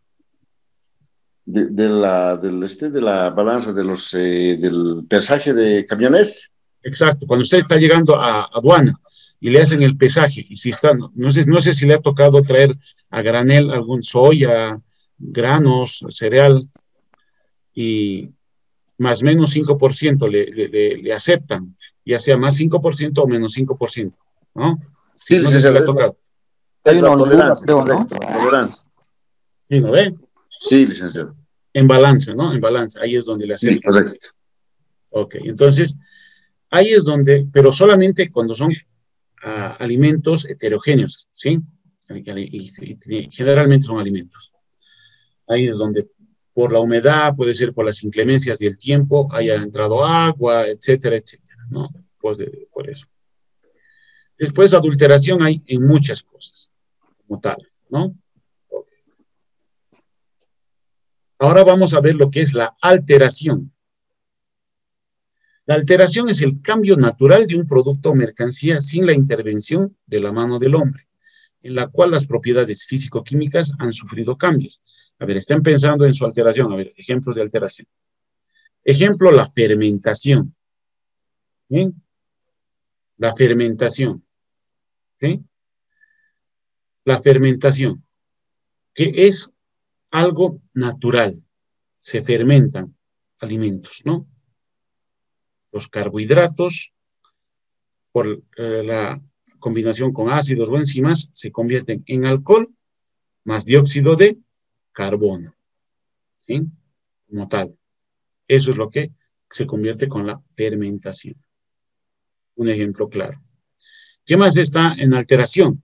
De la balanza del pesaje de camiones. Exacto, cuando usted está llegando a aduana y le hacen el pesaje, y si está, no sé si le ha tocado traer a granel algún soya, granos, cereal, y más o menos 5% le aceptan, ya sea más 5% o menos 5%, ¿no? Sí, no sé si le ha tocado. Es la tolerancia, creo, ¿no? Tolerancia. ¿Sí, no ve? Sí, licenciado. En balanza, ¿no? En balanza, ahí es donde le aceptan. Sí, correcto. Ok, entonces, ahí es donde, pero solamente cuando son alimentos heterogéneos, ¿sí? Y generalmente son alimentos. Ahí es donde, por la humedad, puede ser por las inclemencias del tiempo, haya entrado agua, etcétera, etcétera, ¿no? Pues por eso. Después, adulteración hay en muchas cosas, como tal, ¿no? Okay. Ahora vamos a ver lo que es la alteración. La alteración es el cambio natural de un producto o mercancía sin la intervención de la mano del hombre, en la cual las propiedades físico-químicas han sufrido cambios. A ver, estén pensando en su alteración. A ver, ejemplos de alteración. Ejemplo, la fermentación. ¿Sí? La fermentación. ¿Sí? La fermentación, que es algo natural. Se fermentan alimentos, ¿no? Los carbohidratos, por la combinación con ácidos o enzimas, se convierten en alcohol más dióxido de carbono, ¿sí? Como tal. Eso es lo que se convierte con la fermentación. Un ejemplo claro. ¿Qué más está en alteración?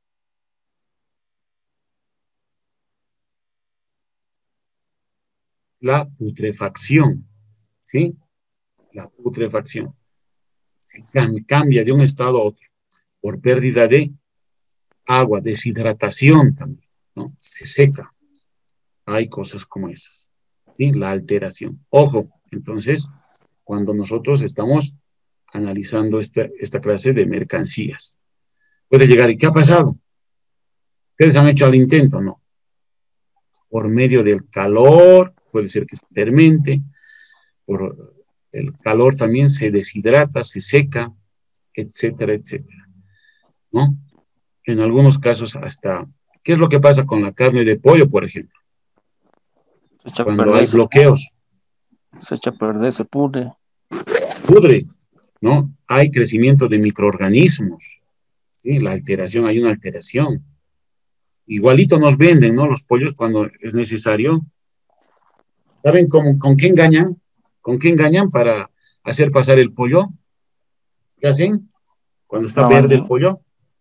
La putrefacción, ¿sí? La putrefacción. Se cambia de un estado a otro por pérdida de agua, deshidratación también, ¿no? Se seca. Hay cosas como esas, ¿sí? La alteración. Ojo, entonces, cuando nosotros estamos analizando esta clase de mercancías, puede llegar, ¿y qué ha pasado? ¿Ustedes han hecho al intento? No. Por medio del calor, puede ser que se fermente, por el calor también se deshidrata, se seca, etcétera, etcétera, ¿no? En algunos casos hasta, ¿qué es lo que pasa con la carne de pollo, por ejemplo? Cuando hay bloqueos. Se echa a perder, se pudre. Pudre, ¿no? Hay crecimiento de microorganismos, ¿sí? La alteración, hay una alteración. Igualito nos venden, ¿no? Los pollos cuando es necesario. ¿Saben con qué engañan? ¿Con qué engañan para hacer pasar el pollo? ¿Qué hacen? Cuando está verde el pollo.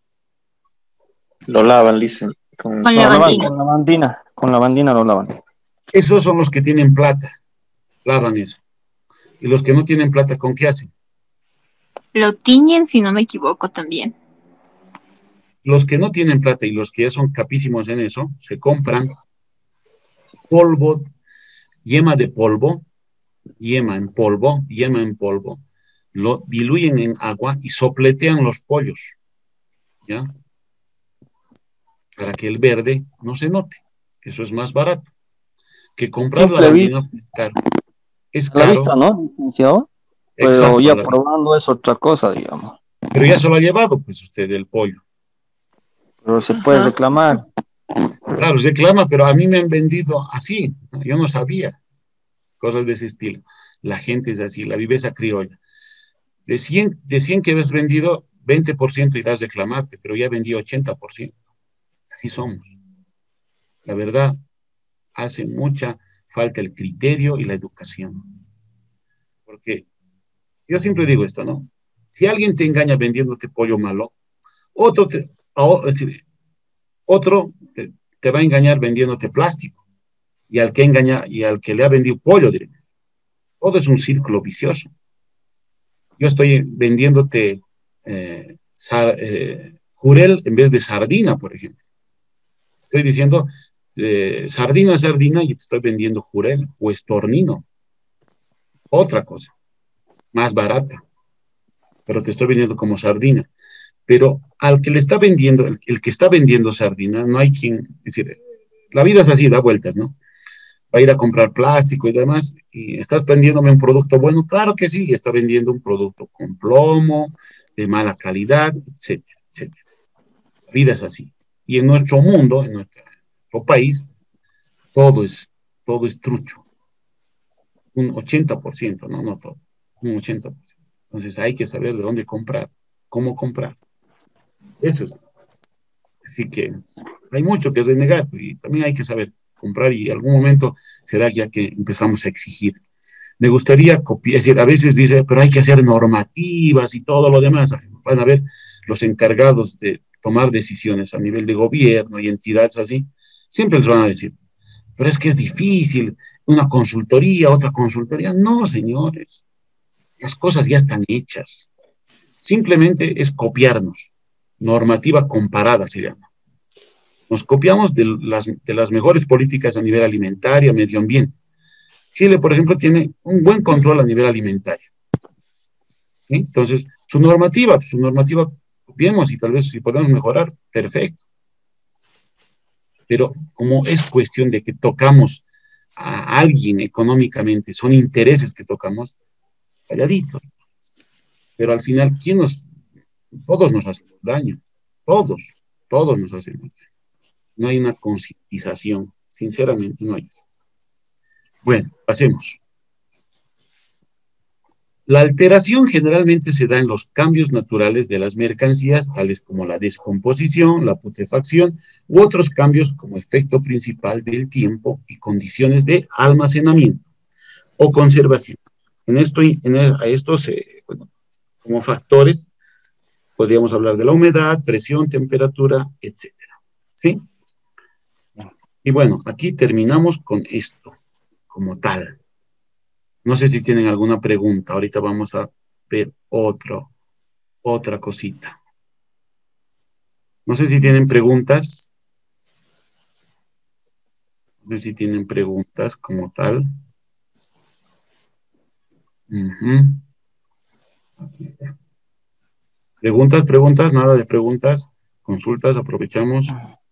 Lo lavan, dicen. Con lavandina lo lavan. Esos son los que tienen plata. Lavan eso. Y los que no tienen plata, ¿con qué hacen? Lo tiñen, si no me equivoco, también. Los que no tienen plata y los que ya son capísimos en eso, se compran polvo, yema de polvo, yema en polvo, lo diluyen en agua y sopletean los pollos, ¿ya? Para que el verde no se note. Eso es más barato que comprar la lavandina caro. Es caro. La vista, ¿no, licenciado? Pero exacto, ya probando es otra cosa, digamos. Pero ya se lo ha llevado, pues, usted, el pollo. Pero se puede reclamar. Claro, se reclama, pero a mí me han vendido así, ¿no? Yo no sabía cosas de ese estilo. La gente es así, la viveza criolla. De 100 que has vendido, 20% irás a reclamarte, pero ya vendí 80%. Así somos. La verdad, hace mucha falta el criterio y la educación. Porque yo siempre digo esto, ¿no? Si alguien te engaña vendiéndote pollo malo, otro te va a engañar vendiéndote plástico. Y al que le ha vendido pollo, directo. Todo es un círculo vicioso. Yo estoy vendiéndote jurel en vez de sardina, por ejemplo. Estoy diciendo sardina y te estoy vendiendo jurel o estornino. Otra cosa, más barata, pero te estoy vendiendo como sardina. Pero al que le está vendiendo, el que está vendiendo sardina, no hay quien, es decir, la vida es así, da vueltas, ¿no? Va a ir a comprar plástico y demás, y estás vendiéndome un producto bueno, claro que sí, está vendiendo un producto con plomo, de mala calidad, etcétera, etcétera. La vida es así. Y en nuestro mundo, en nuestro país, todo es trucho. Un 80%, no todo, un 80%. Entonces hay que saber de dónde comprar, cómo comprar. Eso es. Así que hay mucho que renegar y también hay que saber comprar y en algún momento será ya que empezamos a exigir. Me gustaría copiar, es decir, a veces dice, pero hay que hacer normativas y todo lo demás. Van a ver los encargados de tomar decisiones a nivel de gobierno y entidades así, siempre les van a decir, pero es que es difícil, una consultoría, otra consultoría. No, señores, las cosas ya están hechas. Simplemente es copiarnos. Normativa comparada se llama. Nos copiamos de las mejores políticas a nivel alimentario, medio ambiente. Chile, por ejemplo, tiene un buen control a nivel alimentario. ¿Sí? Entonces, su normativa, copiemos y tal vez si podemos mejorar, perfecto. Pero como es cuestión de que tocamos a alguien económicamente, son intereses que tocamos, calladitos. Pero al final, todos nos hacemos daño. Todos nos hacemos daño. No hay una concientización, sinceramente no hay eso. Bueno, pasemos. La alteración generalmente se da en los cambios naturales de las mercancías, tales como la descomposición, la putrefacción u otros cambios como efecto principal del tiempo y condiciones de almacenamiento o conservación. A estos, bueno, como factores, podríamos hablar de la humedad, presión, temperatura, etcétera. ¿Sí? Y bueno, aquí terminamos con esto, como tal. No sé si tienen alguna pregunta. Ahorita vamos a ver otra cosita. No sé si tienen preguntas. No sé si tienen preguntas como tal. Aquí está. Preguntas, nada de preguntas. Consultas, aprovechamos.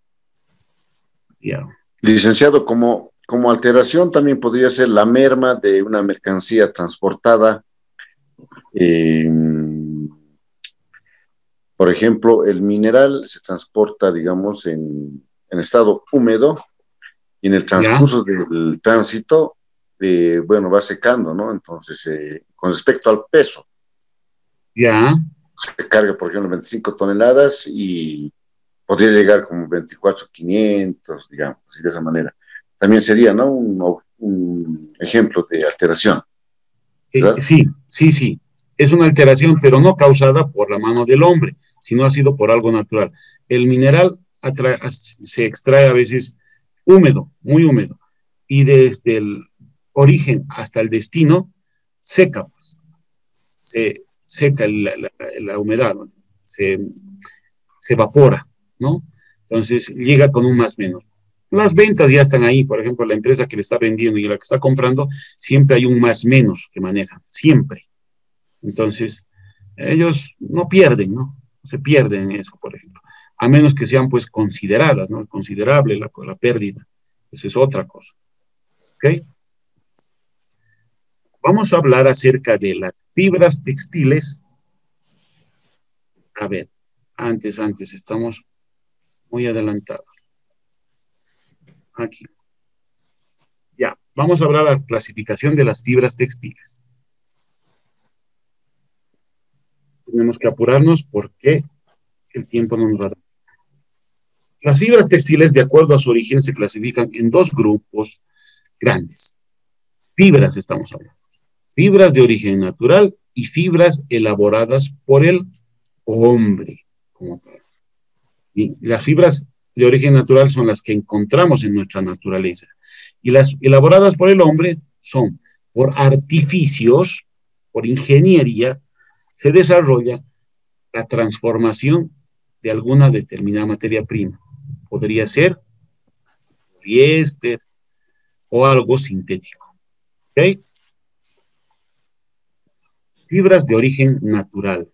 Ya. Licenciado, como alteración también podría ser la merma de una mercancía transportada. Por ejemplo, el mineral se transporta, digamos, en estado húmedo y en el transcurso del tránsito, bueno, va secando, ¿no? Entonces, con respecto al peso, se carga, por ejemplo, 25 toneladas y podría llegar como 24.500, digamos, así de esa manera. También sería, ¿no? Un ejemplo de alteración. Sí. Es una alteración, pero no causada por la mano del hombre, sino ha sido por algo natural. El mineral se extrae a veces húmedo, muy húmedo, y desde el origen hasta el destino seca, pues. Se seca la humedad, ¿no? Se evapora, ¿no? Entonces llega con un más menos. Las ventas ya están ahí, por ejemplo, la empresa que le está vendiendo y la que está comprando, siempre hay un más menos que manejan, siempre. Entonces, ellos no pierden, ¿no? Se pierden en eso, por ejemplo. A menos que sean, pues, consideradas, ¿no? Considerable la pérdida. Eso es otra cosa. ¿Ok? Vamos a hablar acerca de las fibras textiles. A ver, antes, estamos muy adelantados. Aquí. Ya, vamos a hablar de la clasificación de las fibras textiles. Tenemos que apurarnos porque el tiempo no nos va a dar. Las fibras textiles, de acuerdo a su origen, se clasifican en dos grupos grandes. Fibras estamos hablando. Fibras de origen natural y fibras elaboradas por el hombre. Como tal. Y las fibras de origen natural son las que encontramos en nuestra naturaleza. Y las elaboradas por el hombre son por artificios, por ingeniería, se desarrolla la transformación de alguna determinada materia prima. Podría ser poliéster o algo sintético. ¿Ok? Fibras de origen natural.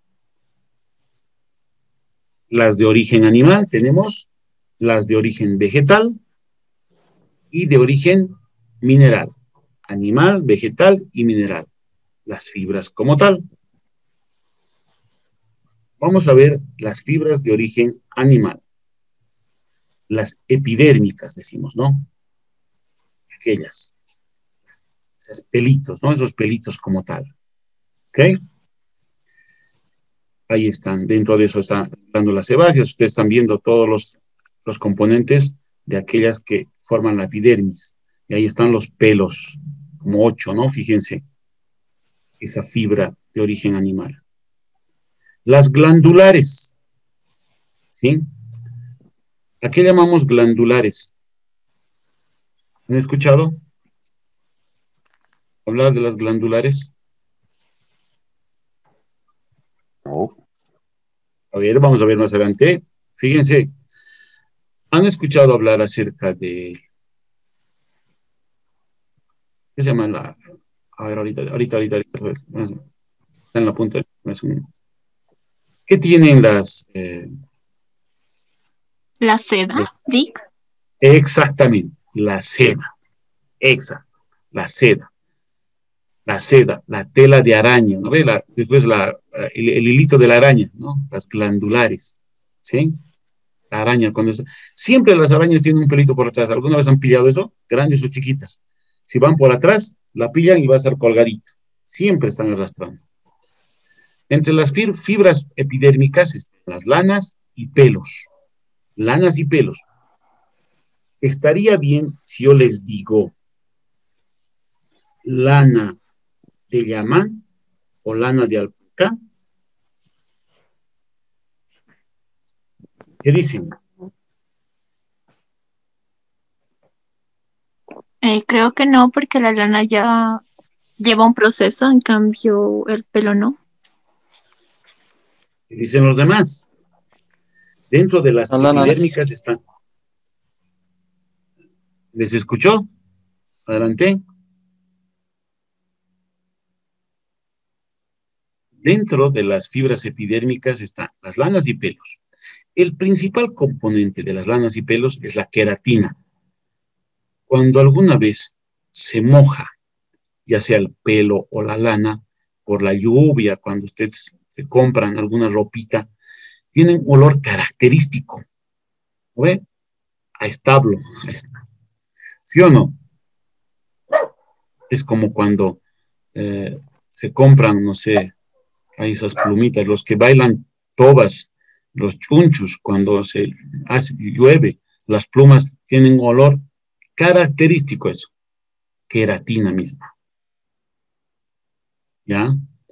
Las de origen animal tenemos las de origen vegetal y de origen mineral. Animal, vegetal y mineral. Las fibras como tal. Vamos a ver las fibras de origen animal. Las epidérmicas, decimos, ¿no? Aquellas. Esos pelitos, ¿no? Esos pelitos como tal. ¿Ok? Ahí están. Dentro de eso están dando las sebáceas. Ustedes están viendo todos los componentes de aquellas que forman la epidermis. Y ahí están los pelos, como 8, ¿no? Fíjense. Esa fibra de origen animal. Las glandulares. ¿Sí? ¿A qué llamamos glandulares? ¿Han escuchado hablar de las glandulares? No. A ver, vamos a ver más adelante. Fíjense, ¿han escuchado hablar acerca de... ¿Qué se llama la...? A ver, ahorita. Está en la punta. ¿Qué tienen las... La seda, Dick. Exactamente, la seda. Exacto, la seda. La seda, la tela de araña, ¿no ve? Después el hilito de la araña, ¿no? Las glandulares, ¿sí? La araña, siempre las arañas tienen un pelito por atrás. ¿Alguna vez han pillado eso? Grandes o chiquitas. Si van por atrás, la pillan y va a ser colgadita. Siempre están arrastrando. Entre las fibras epidérmicas están las lanas y pelos. Lanas y pelos. Estaría bien si yo les digo lana de llama o lana de alpaca. ¿Qué dicen? Creo que no, porque la lana ya lleva un proceso, en cambio el pelo no. ¿Qué dicen los demás? Dentro de las epidérmicas están. ¿Les escuchó? Adelante. Dentro de las fibras epidérmicas están las lanas y pelos. El principal componente de las lanas y pelos es la queratina. Cuando alguna vez se moja, ya sea el pelo o la lana, por la lluvia, cuando ustedes se compran alguna ropita, tienen olor característico. ¿No ve? A establo. ¿Sí o no? Es como cuando se compran, no sé, hay esas plumitas, los que bailan tobas, los chunchos, cuando llueve, las plumas tienen olor característico, eso, queratina misma. ¿Ya?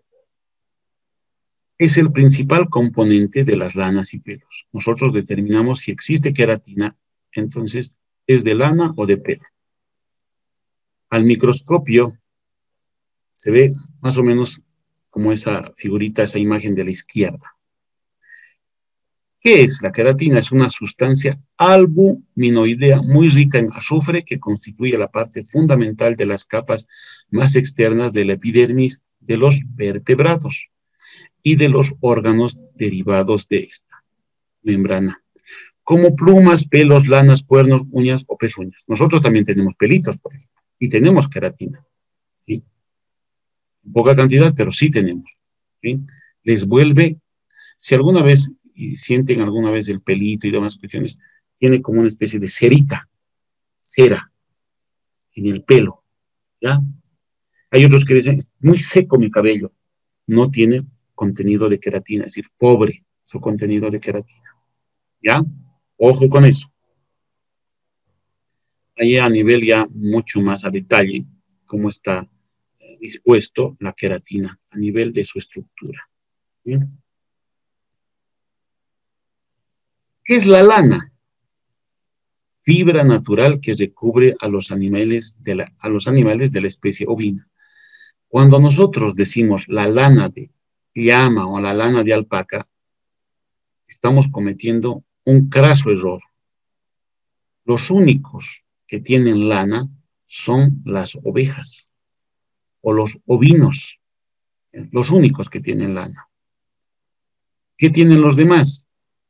Es el principal componente de las lanas y pelos. Nosotros determinamos si existe queratina, entonces es de lana o de pelo. Al microscopio se ve más o menos como esa figurita, esa imagen de la izquierda. ¿Qué es la queratina? Es una sustancia albuminoidea muy rica en azufre que constituye la parte fundamental de las capas más externas de la epidermis de los vertebrados y de los órganos derivados de esta membrana, como plumas, pelos, lanas, cuernos, uñas o pezuñas. Nosotros también tenemos pelitos, por ejemplo, y tenemos queratina, ¿sí? En poca cantidad, pero sí tenemos, ¿sí? Les vuelve, si alguna vez sienten alguna vez el pelito y demás cuestiones, tiene como una especie de cera en el pelo, ¿ya? Hay otros que dicen, muy seco mi cabello, no tiene contenido de queratina, es decir, pobre su contenido de queratina, ¿ya? Ojo con eso. Ahí a nivel ya mucho más a detalle, cómo está dispuesto la queratina, a nivel de su estructura. ¿Bien? ¿Qué es la lana? Fibra natural que recubre a los animales de la especie ovina. Cuando nosotros decimos la lana de llama o la lana de alpaca, estamos cometiendo un craso error. Los únicos que tienen lana son las ovejas o los ovinos, los únicos que tienen lana. ¿Qué tienen los demás?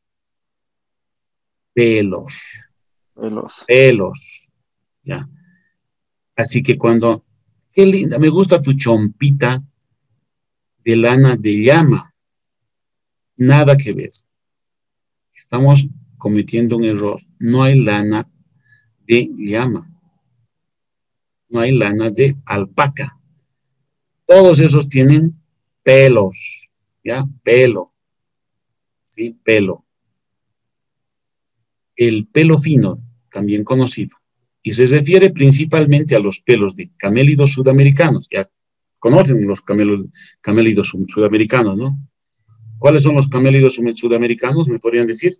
Pelos. Pelos. ¿Ya? Así que cuando, qué linda, me gusta tu chompita de lana de llama. Nada que ver. Estamos cometiendo un error. No hay lana de llama. No hay lana de alpaca. Todos esos tienen pelos. ¿Ya? Pelo. ¿Sí? Pelo. El pelo fino, también conocido, y se refiere principalmente a los pelos de camélidos sudamericanos. Ya conocen los camélidos sudamericanos, ¿no? ¿Cuáles son los camélidos sudamericanos? ¿Me podrían decir?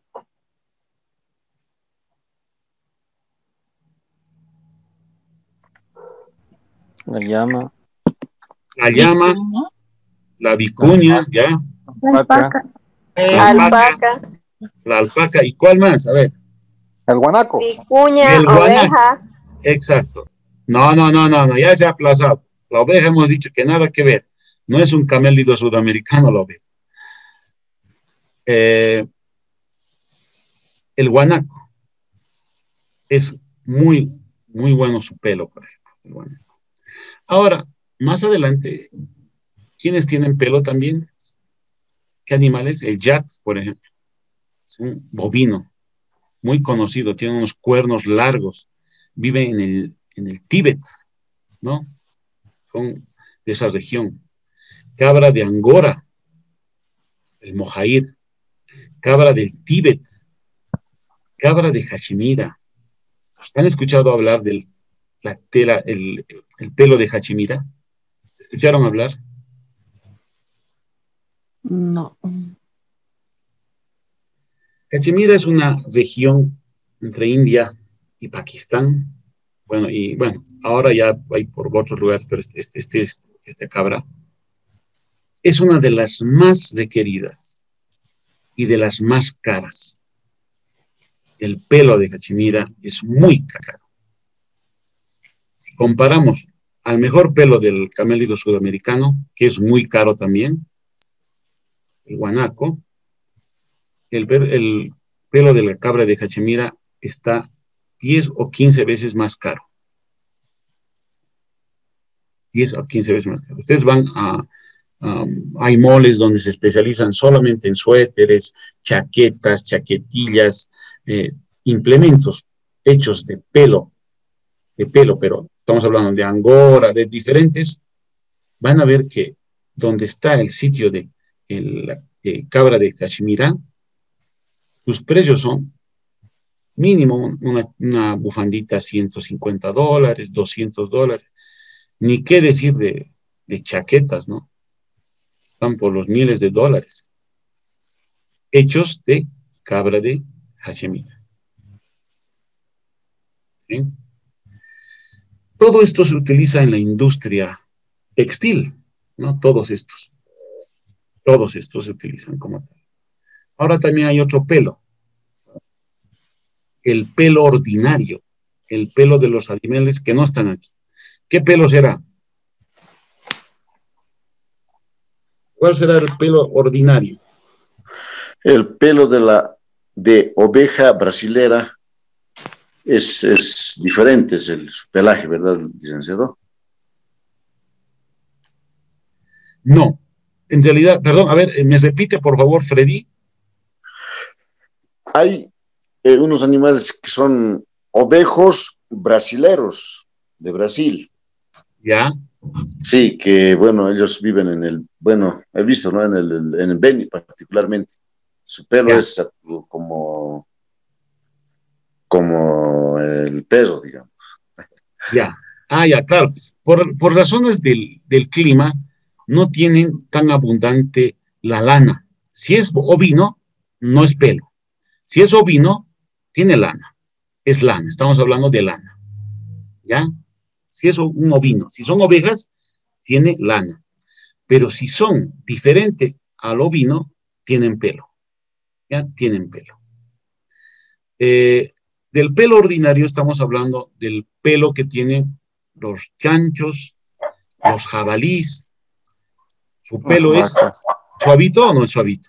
La llama. La llama, la vicuña, ¿ya? La alpaca. La alpaca. ¿Y cuál más? A ver. El guanaco. Vicuña, oveja. Exacto. No, ya se ha aplazado. La oveja hemos dicho que nada que ver. No es un camélido sudamericano la oveja. El guanaco. Es muy, muy bueno su pelo, por ejemplo. El guanaco. Ahora, más adelante, ¿quiénes tienen pelo también? ¿Qué animales? El yak, por ejemplo. Es un bovino muy conocido, tiene unos cuernos largos, vive en el Tíbet, ¿no? de esa región, cabra de Angora, el mojair, cabra del Tíbet, cabra de Cachemira. ¿Han escuchado hablar del el pelo de Cachemira? ¿Escucharon hablar? No. Cachemira es una región entre India y Pakistán. Bueno, ahora ya hay por otros lugares, pero esta cabra es una de las más requeridas y de las más caras. El pelo de Cachemira es muy caro. Si comparamos al mejor pelo del camélido sudamericano, que es muy caro también, el guanaco, el pelo de la cabra de Cachemira está 10 o 15 veces más caro. 10 o 15 veces más caro. Ustedes van hay moles donde se especializan solamente en suéteres, chaquetas, chaquetillas, implementos hechos de pelo, pero estamos hablando de Angora, de diferentes. Van a ver que donde está el sitio de cabra de Cachemira, sus precios son mínimo una bufandita $150, $200, ni qué decir de chaquetas, ¿no? Están por los miles de dólares, hechos de cabra de Cachemira. ¿Sí? Todo esto se utiliza en la industria textil, ¿no? Todos estos se utilizan como tal. Ahora también hay otro pelo, el pelo ordinario, el pelo de los animales que no están aquí. ¿Qué pelo será? ¿Cuál será el pelo ordinario? El pelo de oveja brasilera es diferente, es su pelaje, ¿verdad, licenciado? No, en realidad, perdón, a ver, ¿me repite por favor, Freddy? Hay unos animales que son ovejos brasileros de Brasil. ¿Ya? Sí, que bueno, ellos viven he visto, ¿no? En el Beni particularmente. Su pelo es como el peso, digamos. Ya, claro. Por razones del clima, no tienen tan abundante la lana. Si es ovino, no es pelo. Si es ovino, tiene lana. Es lana, estamos hablando de lana. ¿Ya? Si es un ovino. Si son ovejas, tiene lana. Pero si son diferentes al ovino, tienen pelo. ¿Ya? Tienen pelo. Del pelo ordinario estamos hablando del pelo que tienen los chanchos, los jabalís. ¿Su pelo es suavito o no es suavito?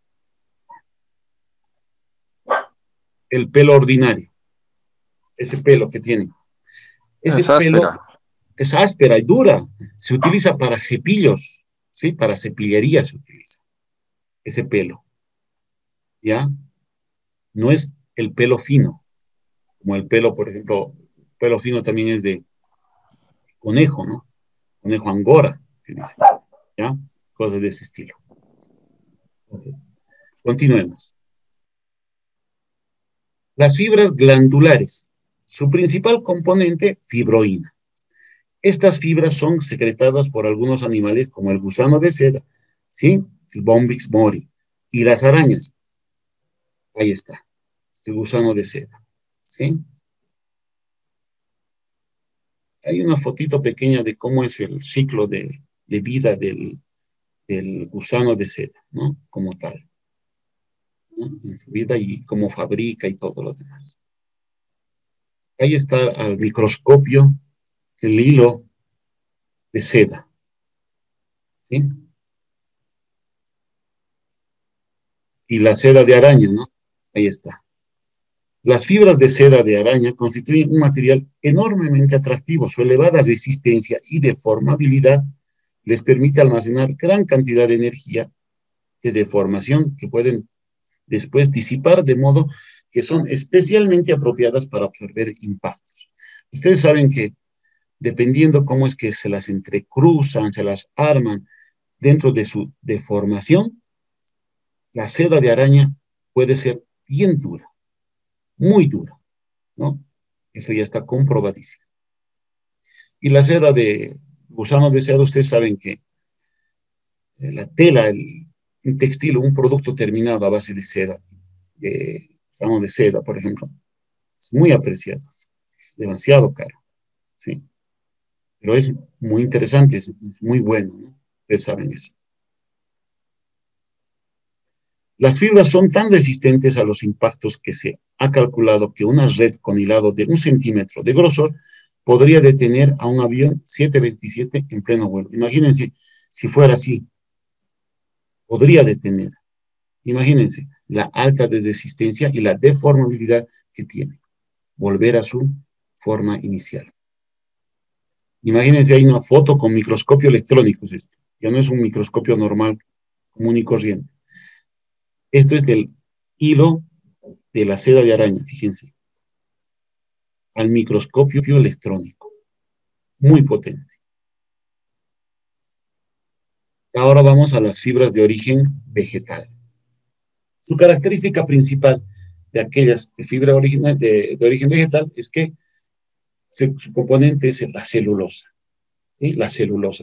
El pelo ordinario. Ese pelo que tienen. Ese pelo es áspera y dura. Se utiliza para cepillos, ¿sí? Para cepillería se utiliza ese pelo. ¿Ya? No es el pelo fino, como el pelo, por ejemplo, el pelo fino también es de conejo, ¿no? Conejo angora, que dicen, ¿ya? Cosas de ese estilo. Okay. Continuemos. Las fibras glandulares. Su principal componente, fibroína. Estas fibras son secretadas por algunos animales como el gusano de seda, ¿sí? El Bombyx mori, y las arañas. Ahí está, el gusano de seda, ¿sí? Hay una fotito pequeña de cómo es el ciclo de vida del gusano de seda, ¿no? Como tal, ¿no? En su vida y cómo fabrica y todo lo demás. Ahí está al microscopio el hilo de seda, ¿sí? Y la seda de araña, ¿no? Ahí está. Las fibras de seda de araña constituyen un material enormemente atractivo. Su elevada resistencia y deformabilidad les permite almacenar gran cantidad de energía de deformación que pueden después disipar, de modo que son especialmente apropiadas para absorber impactos. Ustedes saben que dependiendo cómo es que se las entrecruzan, se las arman dentro de su deformación, la seda de araña puede ser bien dura, muy dura, ¿no? Eso ya está comprobadísimo. Y la seda de gusano de seda, ustedes saben que la tela, un textil o un producto terminado a base de seda, de gusano de seda, por ejemplo, es muy apreciado, es demasiado caro, ¿sí? Pero es muy interesante, es muy bueno, ¿no? Ustedes saben eso. Las fibras son tan resistentes a los impactos que se ha calculado que una red con hilado de 1 centímetro de grosor podría detener a un avión 727 en pleno vuelo. Imagínense si fuera así. Podría detener. Imagínense la alta resistencia y la deformabilidad que tiene. Volver a su forma inicial. Imagínense, hay una foto con microscopio electrónico. Esto ya no es un microscopio normal, común y corriente. Esto es del hilo de la seda de araña, fíjense. Al microscopio electrónico. Muy potente. Ahora vamos a las fibras de origen vegetal. Su característica principal de aquellas de fibra de origen vegetal es que su componente es la celulosa. ¿Sí? La celulosa.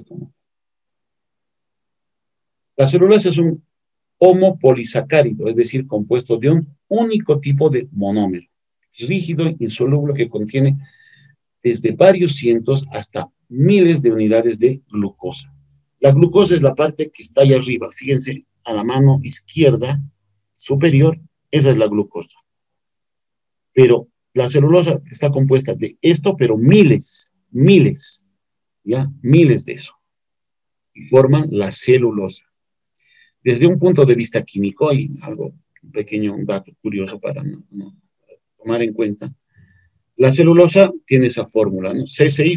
La celulosa es un homopolisacárido, es decir, compuesto de un único tipo de monómero, rígido e insoluble que contiene desde varios cientos hasta miles de unidades de glucosa. La glucosa es la parte que está ahí arriba, fíjense, a la mano izquierda superior, esa es la glucosa. Pero la celulosa está compuesta de esto, pero miles, ¿ya? Miles de eso. Y forman la celulosa. Desde un punto de vista químico, hay algo, un pequeño dato curioso para tomar en cuenta. La celulosa tiene esa fórmula, ¿no?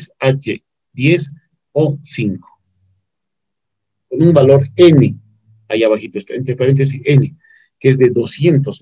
C6H10O5. Con un valor N, ahí abajito está, entre paréntesis N, que es de 200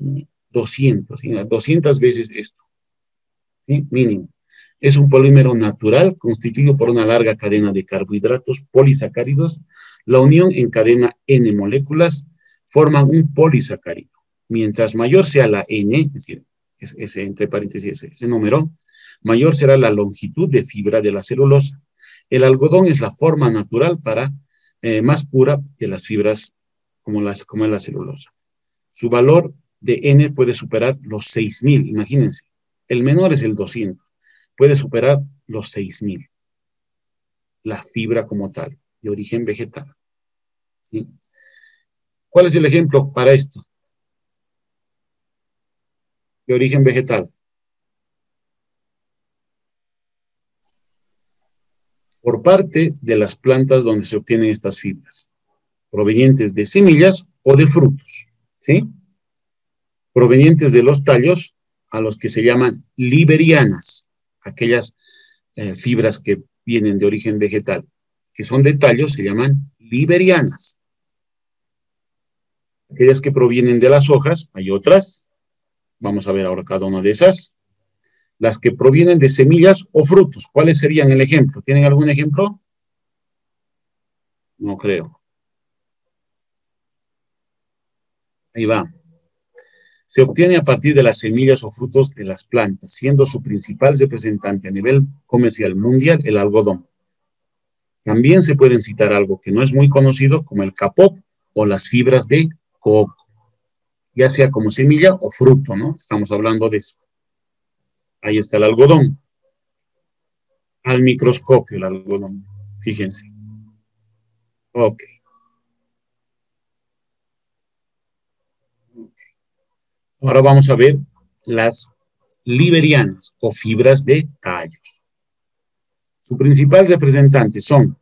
veces esto, ¿sí? Mínimo. Es un polímero natural constituido por una larga cadena de carbohidratos polisacáridos. La unión en cadena N moléculas forman un polisacárido. Mientras mayor sea la N, es decir, ese, entre paréntesis ese número, mayor será la longitud de fibra de la celulosa. El algodón es la forma natural más pura de las fibras como es la celulosa. Su valor de N puede superar los 6.000, imagínense. El menor es el 200. Puede superar los 6.000. La fibra como tal, de origen vegetal. ¿Sí? ¿Cuál es el ejemplo para esto? De origen vegetal. Por parte de las plantas donde se obtienen estas fibras, provenientes de semillas o de frutos, ¿sí? Provenientes de los tallos, a los que se llaman liberianas, aquellas fibras que vienen de origen vegetal, que son de tallos, se llaman liberianas. Aquellas que provienen de las hojas, hay otras, vamos a ver ahora cada una de esas. Las que provienen de semillas o frutos, ¿cuáles serían el ejemplo? ¿Tienen algún ejemplo? No creo. Ahí va. Se obtiene a partir de las semillas o frutos de las plantas, siendo su principal representante a nivel comercial mundial el algodón. También se pueden citar algo que no es muy conocido como el capó o las fibras de coco, ya sea como semilla o fruto, ¿no? Estamos hablando de eso. Ahí está el algodón. Al microscopio el algodón, fíjense. Ok. Ahora vamos a ver las liberianas o fibras de tallos. Su principal representante son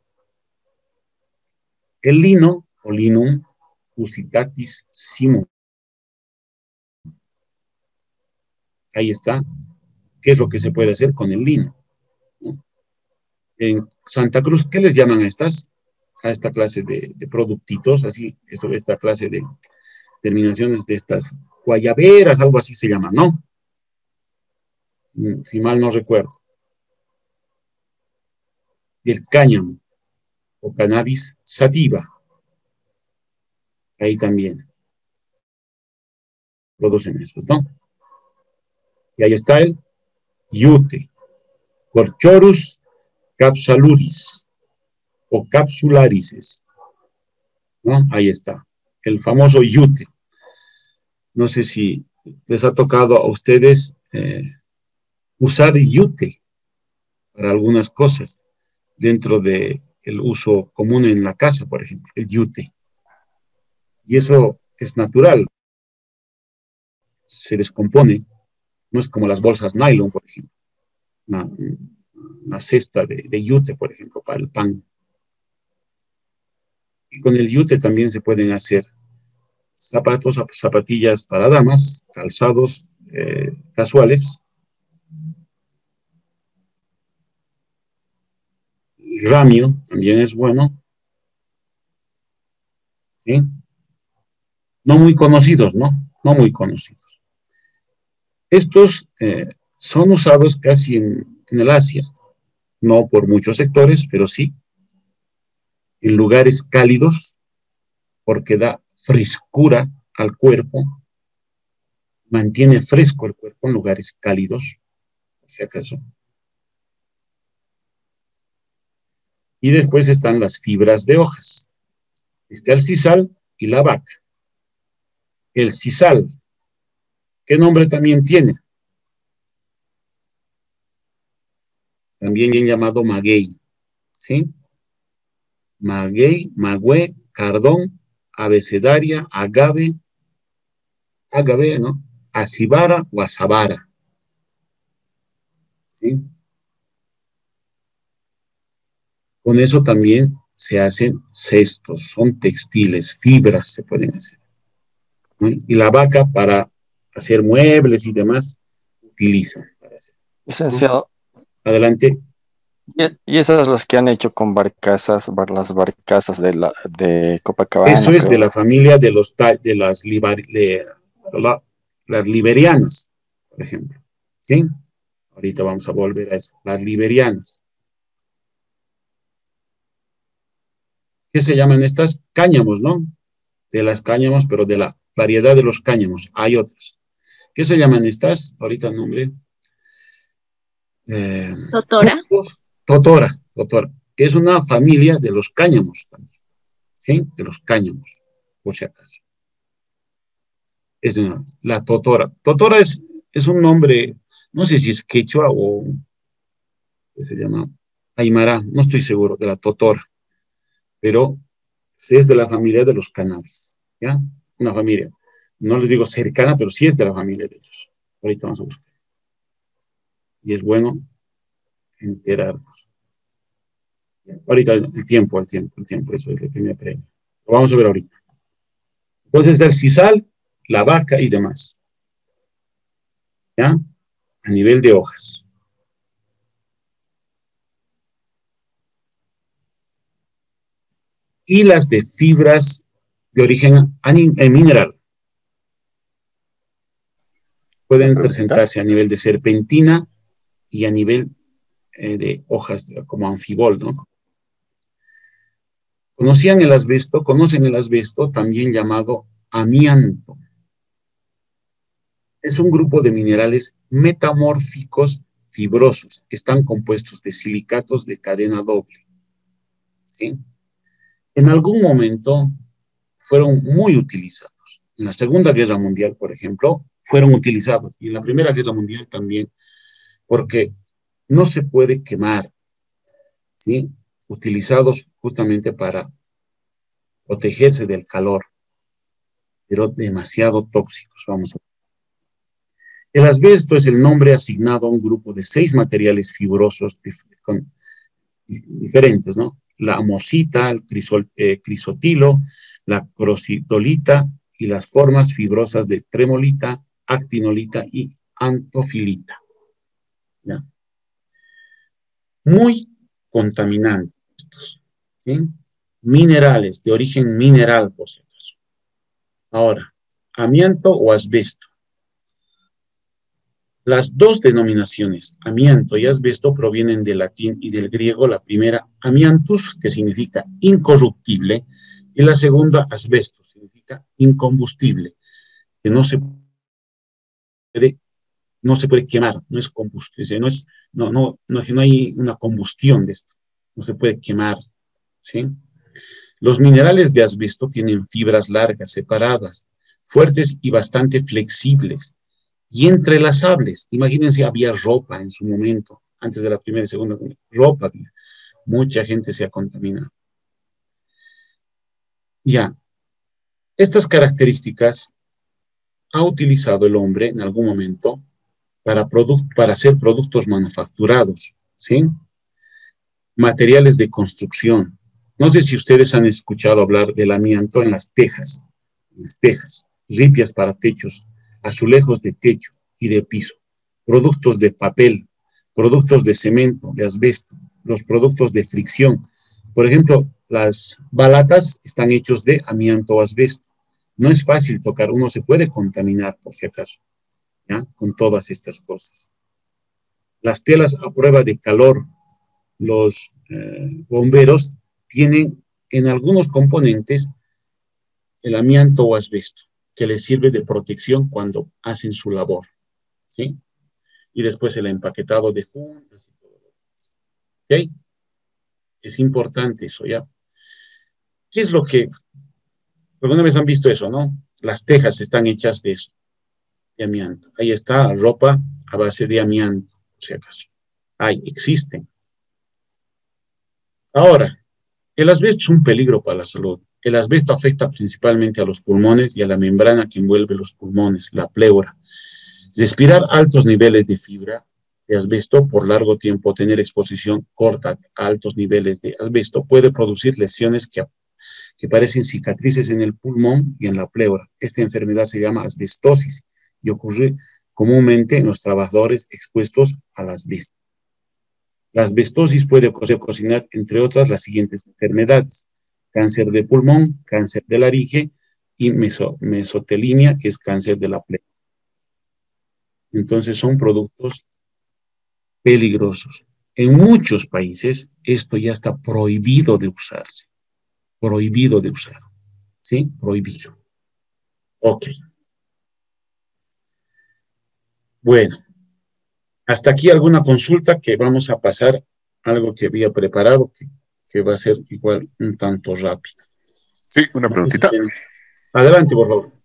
el lino o linum usitatis simum. Ahí está. ¿Qué es lo que se puede hacer con el lino? En Santa Cruz, ¿qué les llaman a esta clase de productitos? Así, esta clase de terminaciones de estas guayaberas, algo así se llama, ¿no? Si mal no recuerdo. del cáñamo o cannabis sativa. Ahí también producen esos, ¿no? Y ahí está el yute, Corchorus capsularis o capsularices, ¿no? Ahí está, el famoso yute. No sé si les ha tocado a ustedes usar yute para algunas cosas dentro del uso común en la casa, por ejemplo, el yute. Y eso es natural, se descompone, no es como las bolsas nylon, por ejemplo, una cesta de yute, por ejemplo, para el pan. Y con el yute también se pueden hacer zapatos, zapatillas para damas, calzados casuales. Ramio también es bueno. ¿Sí? No muy conocidos, ¿no? No muy conocidos. Estos son usados casi en el Asia, no por muchos sectores, pero sí en lugares cálidos, porque da frescura al cuerpo, mantiene fresco el cuerpo en lugares cálidos, por si acaso. Y después están las fibras de hojas. Está el sisal y la vaca. El sisal, ¿qué nombre también tiene? También bien llamado maguey, ¿sí? Maguey, magüe, cardón, abecedaria, agave, ¿no? Acibara o azabara, ¿sí? Con eso también se hacen cestos, son textiles, fibras se pueden hacer, ¿no? Y la vaca para hacer muebles y demás utiliza. Licenciado. Adelante. Y esas las que han hecho con barcazas, las barcazas de Copacabana. Eso es de la familia de las liberianas, por ejemplo. ¿Sí? Ahorita vamos a volver a eso. Las liberianas. ¿Qué se llaman estas? Cáñamos, ¿no? De las cáñamos, pero de la variedad de los cáñamos. Hay otras. ¿Qué se llaman estas? Ahorita el nombre. Totora. Totora, que es una familia de los cáñamos también, ¿sí? De los cáñamos, por si acaso. La totora. Totora es un nombre, no sé si es quechua o ¿qué se llama? Aymara, no estoy seguro de la totora, pero es de la familia de los cannabis, ¿ya? Una familia, no les digo cercana, pero sí es de la familia de ellos. Ahorita vamos a buscar. Y es bueno enterarnos. Ahorita el tiempo, eso es lo que me aprende. Lo vamos a ver ahorita. Entonces, el sisal, la vaca y demás. ¿Ya? A nivel de hojas. Y las de fibras de origen mineral. Pueden presentarse a nivel de serpentina y a nivel de hojas como anfibol, ¿no? Conocen el asbesto, también llamado amianto. Es un grupo de minerales metamórficos fibrosos. Están compuestos de silicatos de cadena doble, ¿sí? En algún momento fueron muy utilizados. En la Segunda Guerra Mundial, por ejemplo, fueron utilizados. Y en la Primera Guerra Mundial también, porque no se puede quemar, ¿sí? Utilizados justamente para protegerse del calor, pero demasiado tóxicos, vamos a ver. El asbesto es el nombre asignado a un grupo de 6 materiales fibrosos diferentes, ¿no? La amosita, el crisotilo, la crocidolita y las formas fibrosas de tremolita, actinolita y antofilita. ¿Ya? Muy contaminantes estos, ¿sí? Minerales, de origen mineral, por si acaso. Ahora, amianto o asbesto. Las dos denominaciones, amianto y asbesto, provienen del latín y del griego. La primera, amiantus, que significa incorruptible, y la segunda, asbesto, significa incombustible, que no se puede quemar, no es combustible, no hay una combustión de esto, no se puede quemar, ¿sí? Los minerales de asbesto tienen fibras largas, separadas, fuertes y bastante flexibles, y entrelazables. Imagínense, había ropa en su momento, antes de la Primera y Segunda Guerra, ropa había. Mucha gente se ha contaminado. Ya, estas características ha utilizado el hombre en algún momento para hacer productos manufacturados, ¿sí? Materiales de construcción. No sé si ustedes han escuchado hablar del amianto en las tejas, ripias para techos, azulejos de techo y de piso, productos de papel, productos de cemento, de asbesto, los productos de fricción. Por ejemplo, las balatas están hechos de amianto o asbesto. No es fácil tocar, uno se puede contaminar por si acaso, ¿ya? Con todas estas cosas. Las telas a prueba de calor, los bomberos tienen en algunos componentes el amianto o asbesto, que les sirve de protección cuando hacen su labor, ¿sí? Y después el empaquetado de fundas y todo lo demás. ¿Ok? Es importante eso, ¿ya? ¿Qué es lo que... Alguna vez han visto eso, ¿no? Las tejas están hechas de eso, de amianto. Ahí está la ropa a base de amianto, por si acaso. Existen. Ahora, el asbesto es un peligro para la salud. El asbesto afecta principalmente a los pulmones y a la membrana que envuelve los pulmones, la pleura. Respirar altos niveles de fibra de asbesto por largo tiempo, tener exposición corta a altos niveles de asbesto, puede producir lesiones que parecen cicatrices en el pulmón y en la pleura. Esta enfermedad se llama asbestosis y ocurre comúnmente en los trabajadores expuestos al asbesto. La asbestosis puede ocasionar, entre otras, las siguientes enfermedades: cáncer de pulmón, cáncer de laringe y mesotelimia, que es cáncer de la pleura. Entonces son productos peligrosos. En muchos países esto ya está prohibido de usarse. Prohibido de usar. ¿Sí? Prohibido. Ok. Bueno. Hasta aquí alguna consulta, que vamos a pasar algo que había preparado, que va a ser igual un tanto rápido. Sí, una preguntita. Adelante, por favor.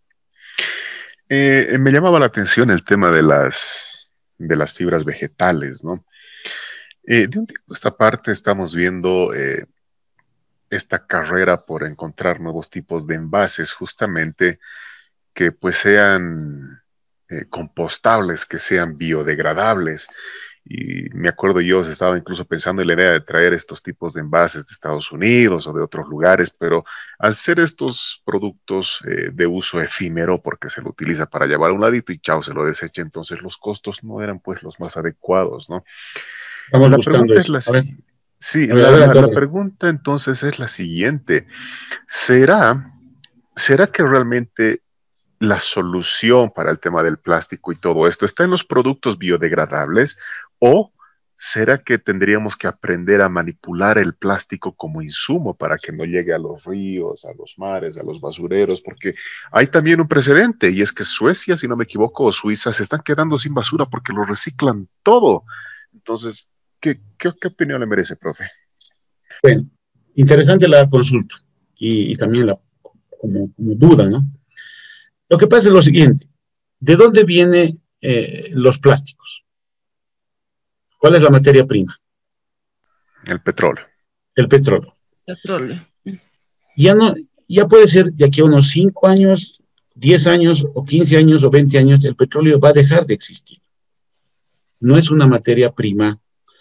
Me llamaba la atención el tema de las fibras vegetales, ¿no? De un tiempo a esta parte estamos viendo esta carrera por encontrar nuevos tipos de envases, justamente que pues sean compostables, que sean biodegradables. Y me acuerdo, yo estaba incluso pensando en la idea de traer estos tipos de envases de Estados Unidos o de otros lugares, pero al ser estos productos de uso efímero, porque se lo utiliza para llevar a un ladito y chao, se lo desecha, entonces los costos no eran pues los más adecuados, ¿no? Estamos buscando eso. Sí, la pregunta entonces es la siguiente. ¿Será que realmente la solución para el tema del plástico y todo esto está en los productos biodegradables, o será que tendríamos que aprender a manipular el plástico como insumo para que no llegue a los ríos, a los mares, a los basureros? Porque hay también un precedente, y es que Suecia, si no me equivoco, o Suiza, se están quedando sin basura porque lo reciclan todo. Entonces, ¿qué opinión le merece, profe? Bueno, interesante la consulta y también como duda, ¿no? Lo que pasa es lo siguiente: ¿de dónde vienen los plásticos? ¿Cuál es la materia prima? El petróleo. El petróleo. Petróleo. Ya puede ser de aquí a unos 5 años, 10 años, o 15 años, o 20 años, el petróleo va a dejar de existir. No es una materia prima.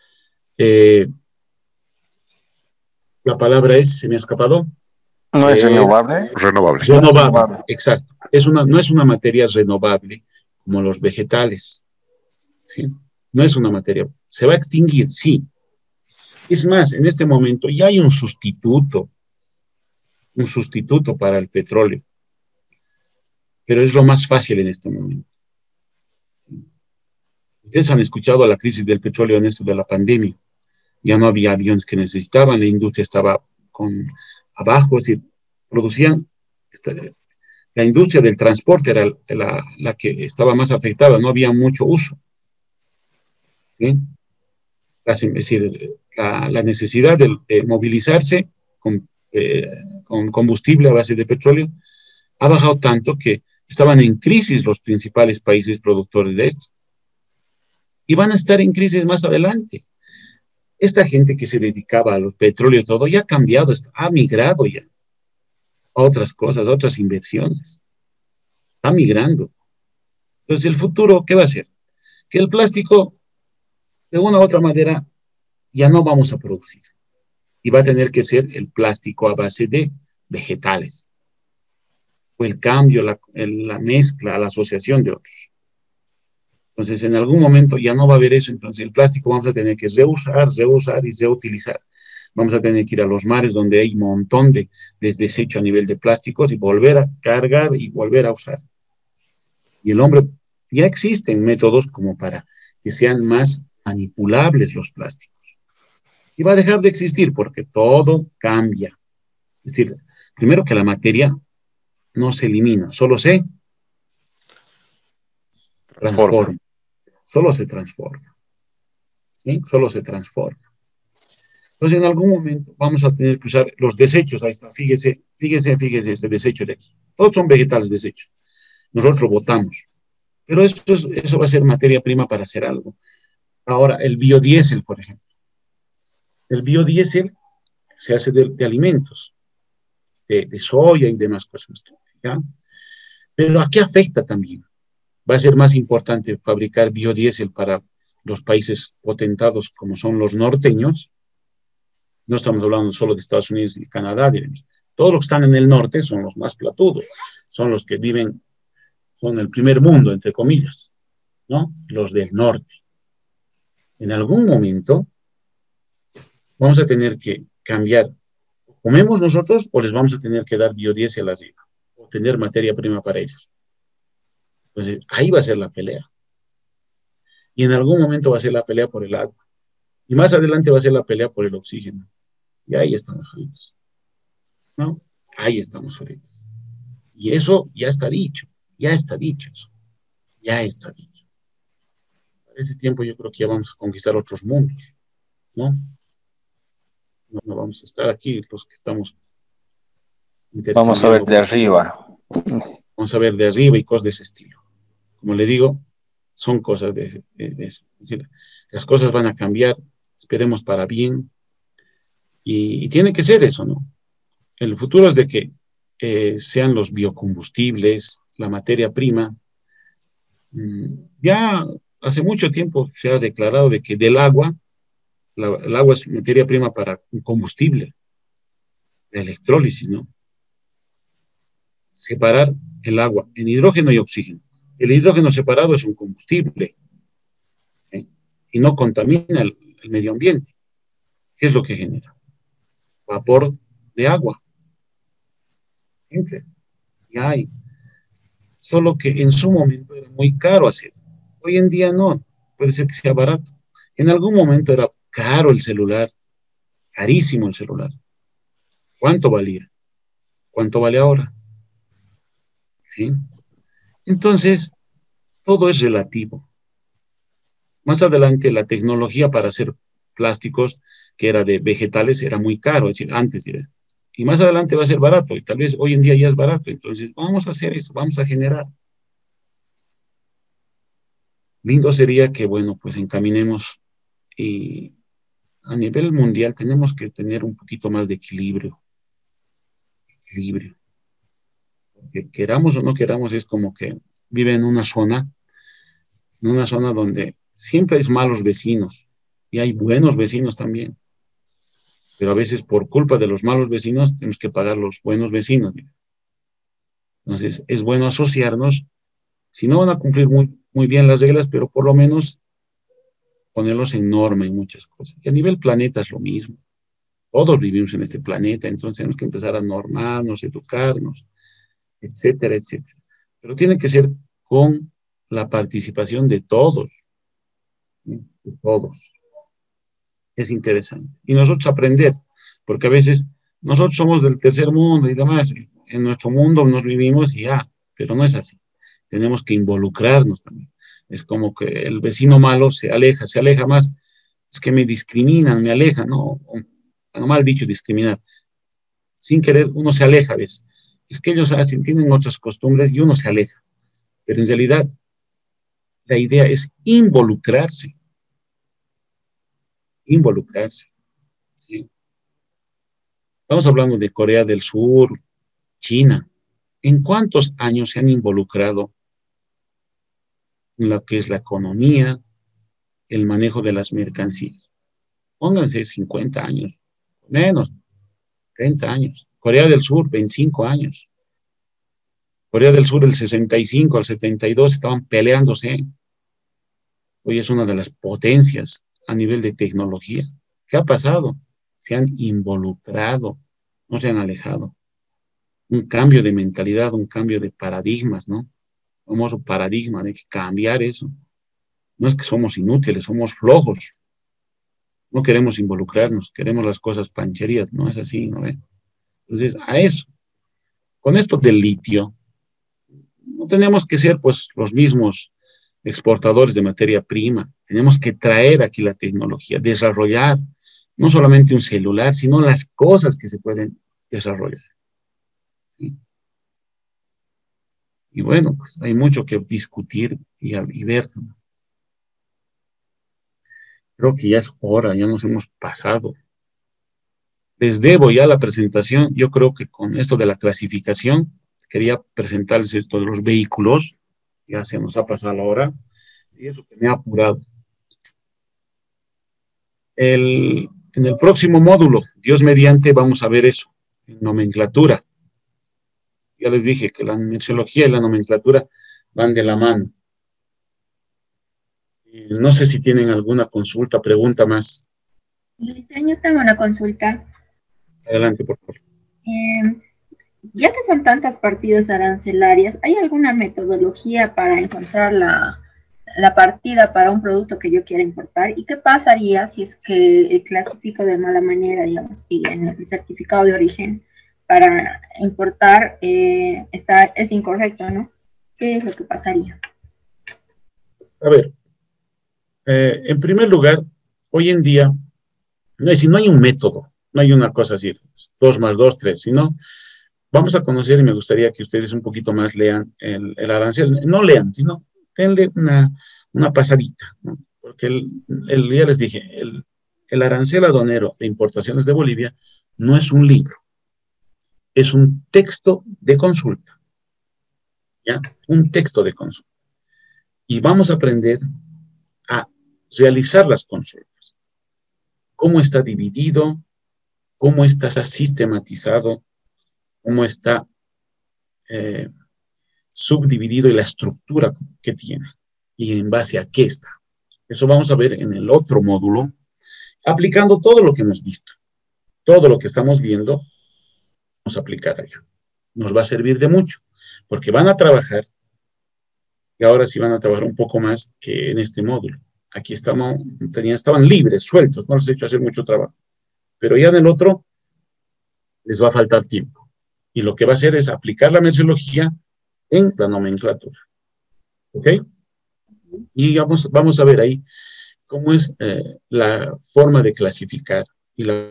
La palabra se me ha escapado. ¿No es renovable? Renovable, exacto. No es una materia renovable como los vegetales, ¿sí? No es una materia. ¿Se va a extinguir? Sí. Es más, en este momento ya hay un sustituto para el petróleo, pero es lo más fácil en este momento. Ustedes han escuchado la crisis del petróleo en esto de la pandemia. Ya no había aviones que necesitaban, la industria estaba abajo, es decir, producían, la industria del transporte era la que estaba más afectada, no había mucho uso. ¿Sí? Es decir, la necesidad de movilizarse con combustible a base de petróleo ha bajado tanto que estaban en crisis los principales países productores de esto. Y van a estar en crisis más adelante. Esta gente que se dedicaba a los petróleos y todo ya ha cambiado, ha migrado ya a otras cosas, a otras inversiones. Está migrando. Entonces, el futuro, ¿qué va a ser? Que el plástico, de una u otra manera, ya no vamos a producir. Y va a tener que ser el plástico a base de vegetales. O el cambio, la mezcla, la asociación de otros. Entonces, en algún momento ya no va a haber eso. Entonces, el plástico vamos a tener que reusar y reutilizar. Vamos a tener que ir a los mares donde hay un montón de desecho a nivel de plásticos y volver a cargar y volver a usar. Y el hombre, ya existen métodos como para que sean más manipulables los plásticos. Y va a dejar de existir porque todo cambia. Es decir, primero que la materia no se elimina, solo se transforma. Solo se transforma. ¿Sí? Solo se transforma. Entonces, en algún momento vamos a tener que usar los desechos. Ahí está, fíjese este desecho de aquí. Todos son vegetales desechos. Nosotros lo botamos. Pero eso va a ser materia prima para hacer algo. Ahora, el biodiesel, por ejemplo. El biodiesel se hace de alimentos, de soya y demás cosas. ¿Ya? Pero ¿a qué afecta también? Va a ser más importante fabricar biodiesel para los países potentados como son los norteños. No estamos hablando solo de Estados Unidos y Canadá, diremos. Todos los que están en el norte son los más platudos, son los que viven, son el primer mundo, entre comillas, ¿no? Los del norte. En algún momento vamos a tener que cambiar. ¿Comemos nosotros o les vamos a tener que dar biodiesel arriba? O tener materia prima para ellos. Entonces, ahí va a ser la pelea. Y en algún momento va a ser la pelea por el agua. Y más adelante va a ser la pelea por el oxígeno. Y ahí estamos fritos. ¿No? Ahí estamos fritos. Y eso ya está dicho. Ya está dicho eso. Ya está dicho. Para ese tiempo yo creo que ya vamos a conquistar otros mundos. ¿No? No vamos a estar aquí los que estamos. Vamos a ver de arriba. Vamos a ver de arriba y cosas de ese estilo. Como le digo, son cosas de eso. Es decir, las cosas van a cambiar, esperemos para bien. Y tiene que ser eso, ¿no? El futuro es de que sean los biocombustibles, la materia prima. Ya hace mucho tiempo se ha declarado de que del agua, el agua es materia prima para un combustible, la electrólisis, ¿no? Separar el agua en hidrógeno y oxígeno. El hidrógeno separado es un combustible, ¿sí? Y no contamina el medio ambiente. ¿Qué es lo que genera? Vapor de agua. Simple. Ya hay. Solo que en su momento era muy caro hacer. Hoy en día no. Puede ser que sea barato. En algún momento era caro el celular. Carísimo el celular. ¿Cuánto valía? ¿Cuánto vale ahora? ¿Sí? Entonces, todo es relativo. Más adelante, la tecnología para hacer plásticos, que era de vegetales, era muy caro, es decir, antes era. Y más adelante va a ser barato, y tal vez hoy en día ya es barato. Entonces, vamos a hacer eso, vamos a generar. Lindo sería que, bueno, pues encaminemos y a nivel mundial tenemos que tener un poquito más de equilibrio. Equilibrio. Que queramos o no queramos, es como que vive en una zona donde siempre hay malos vecinos y hay buenos vecinos también. Pero a veces por culpa de los malos vecinos tenemos que pagar los buenos vecinos. Entonces es bueno asociarnos, si no van a cumplir muy bien las reglas, pero por lo menos ponerlos en norma en muchas cosas. Y a nivel planeta es lo mismo. Todos vivimos en este planeta, entonces tenemos que empezar a normarnos, educarnos, etcétera, etcétera. Pero tiene que ser con la participación de todos. ¿sí? De todos. Es interesante. Y nosotros aprender, porque a veces nosotros somos del tercer mundo y demás, en nuestro mundo nos vivimos y ya, pero no es así. Tenemos que involucrarnos también. Es como que el vecino malo se aleja más. Es que me discriminan, me alejan, ¿no? O, mal dicho, discriminar. Sin querer, uno se aleja, ¿ves? Es que ellos hacen, tienen otras costumbres y uno se aleja. Pero en realidad, la idea es involucrarse. Involucrarse. ¿Sí? Estamos hablando de Corea del Sur, China. ¿En cuántos años se han involucrado en lo que es la economía, el manejo de las mercancías? Pónganse 50 años, menos, 30 años. Corea del Sur, 25 años. Corea del Sur, del 65 al 72 estaban peleándose. Hoy es una de las potencias a nivel de tecnología. ¿Qué ha pasado? Se han involucrado, no se han alejado. Un cambio de mentalidad, un cambio de paradigmas, ¿no? El famoso paradigma de que cambiar eso. No es que somos inútiles, somos flojos. No queremos involucrarnos, queremos las cosas pancherías, no es así, ¿no ve? Entonces, a eso. Con esto del litio, no tenemos que ser, pues, los mismos exportadores de materia prima. Tenemos que traer aquí la tecnología, desarrollar no solamente un celular, sino las cosas que se pueden desarrollar. ¿Sí? Y bueno, pues hay mucho que discutir y ver. Creo que ya es hora, ya nos hemos pasado. Les debo ya la presentación. Yo creo que con esto de la clasificación, quería presentarles esto de los vehículos. Ya se nos ha pasado la hora. Y eso que me ha apurado. En el próximo módulo, Dios mediante, vamos a ver eso, en nomenclatura. Ya les dije que la mixología y la nomenclatura van de la mano. No sé si tienen alguna consulta, pregunta más. Yo tengo una consulta. Adelante, por favor. Ya que son tantas partidas arancelarias, ¿hay alguna metodología para encontrar la partida para un producto que yo quiera importar? ¿Y qué pasaría si es que clasifico de mala manera, digamos, y en el certificado de origen para importar es incorrecto, ¿no? ¿Qué es lo que pasaría? A ver, en primer lugar, hoy en día, no hay un método, no hay una cosa así, 2 más 2, 3, sino vamos a conocer, y me gustaría que ustedes un poquito más lean el arancel, no lean, sino denle una pasadita, ¿no? Porque ya les dije, el arancel aduanero de importaciones de Bolivia no es un libro, es un texto de consulta, ¿ya? Un texto de consulta. Y vamos a aprender a realizar las consultas. Cómo está dividido, cómo está sistematizado, cómo está subdividido y la estructura que tiene y en base a qué está. Eso vamos a ver en el otro módulo, aplicando todo lo que hemos visto. Todo lo que estamos viendo, vamos a aplicar allá. Nos va a servir de mucho, porque van a trabajar, y ahora sí van a trabajar un poco más que en este módulo. Aquí estaban libres, sueltos, no les he hecho hacer mucho trabajo. Pero ya en el otro, les va a faltar tiempo. Y lo que va a hacer es aplicar la metodología en la nomenclatura. ¿Ok? Y vamos a ver ahí cómo es la forma de clasificar y la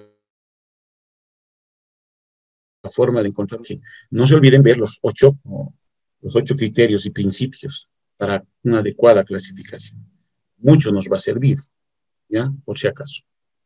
forma de encontrar. No se olviden ver los 8 criterios y principios para una adecuada clasificación. Mucho nos va a servir, ¿ya? Por si acaso.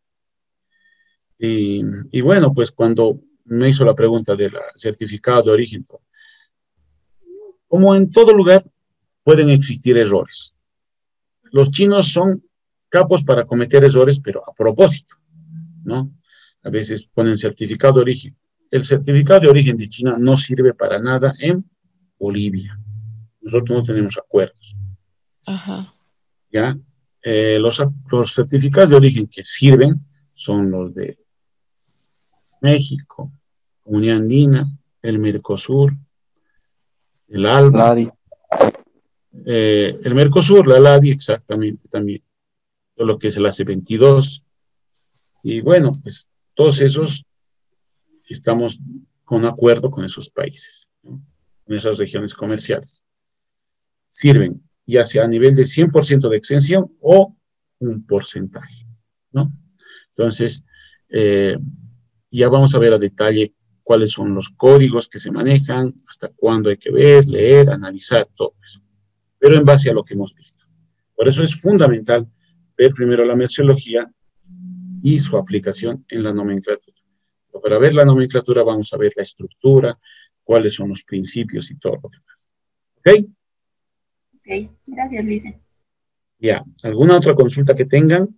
Y bueno, pues cuando me hizo la pregunta del certificado de origen, como en todo lugar, pueden existir errores. Los chinos son capos para cometer errores, pero a propósito, ¿no? A veces ponen certificado de origen. El certificado de origen de China no sirve para nada en Bolivia. Nosotros no tenemos acuerdos. Ajá. ¿Ya? Los certificados de origen que sirven son los de México, Comunidad Andina, el Mercosur, el ALBA, el Mercosur, la LADI, exactamente también. todo lo que es el AC22, y bueno, pues todos esos estamos con acuerdo con esos países, ¿no? En esas regiones comerciales. Sirven ya sea a nivel de 100% de exención o un porcentaje, ¿no? Entonces, ya vamos a ver a detalle cuáles son los códigos que se manejan, hasta cuándo hay que ver, leer, analizar, todo eso. Pero en base a lo que hemos visto. Por eso es fundamental ver primero la merciología y su aplicación en la nomenclatura. Pero para ver la nomenclatura vamos a ver la estructura, cuáles son los principios y todo lo demás. ¿Ok? Ok, gracias, Lice. Ya, ¿alguna otra consulta que tengan?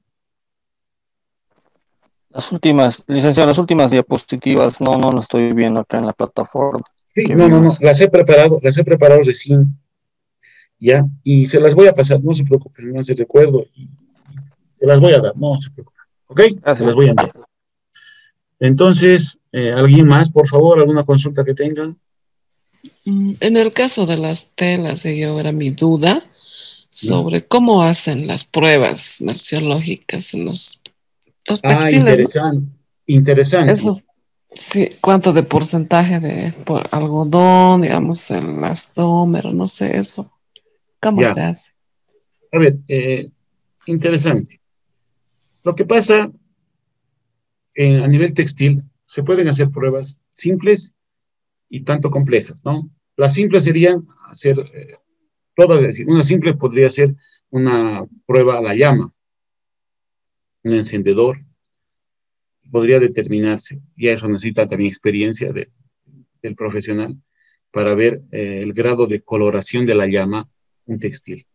Las últimas, licenciado, las últimas diapositivas no las estoy viendo acá en la plataforma. Sí, no, las he preparado recién, ya, y se las voy a pasar, no se preocupen, no se recuerdo, y se las voy a dar, no se preocupen, ¿ok? Gracias. Se las voy a enviar. Entonces, ¿alguien más, por favor, alguna consulta que tengan? En el caso de las telas, yo era mi duda sobre cómo hacen las pruebas merciológicas en los textiles. Interesante. Eso, sí, ¿cuánto de porcentaje de algodón, digamos, el elastómero, no sé eso? ¿Cómo se hace? A ver, interesante. Lo que pasa a nivel textil, se pueden hacer pruebas simples y tanto complejas, ¿no? Las simples serían hacer todas, es decir, una simple podría ser una prueba a la llama, un encendedor, podría determinarse, y eso necesita también experiencia del profesional, para ver el grado de coloración de la llama, un textil.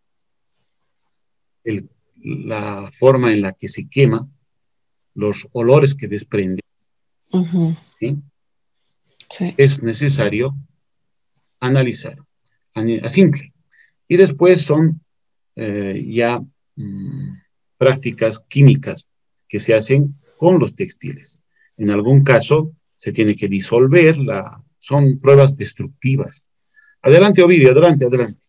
La forma en la que se quema, los olores que desprende, ¿sí? Sí. Es necesario analizar a simple. Y después son prácticas químicas que se hacen con los textiles. En algún caso se tiene que disolver, son pruebas destructivas. Adelante, Ovidio, adelante.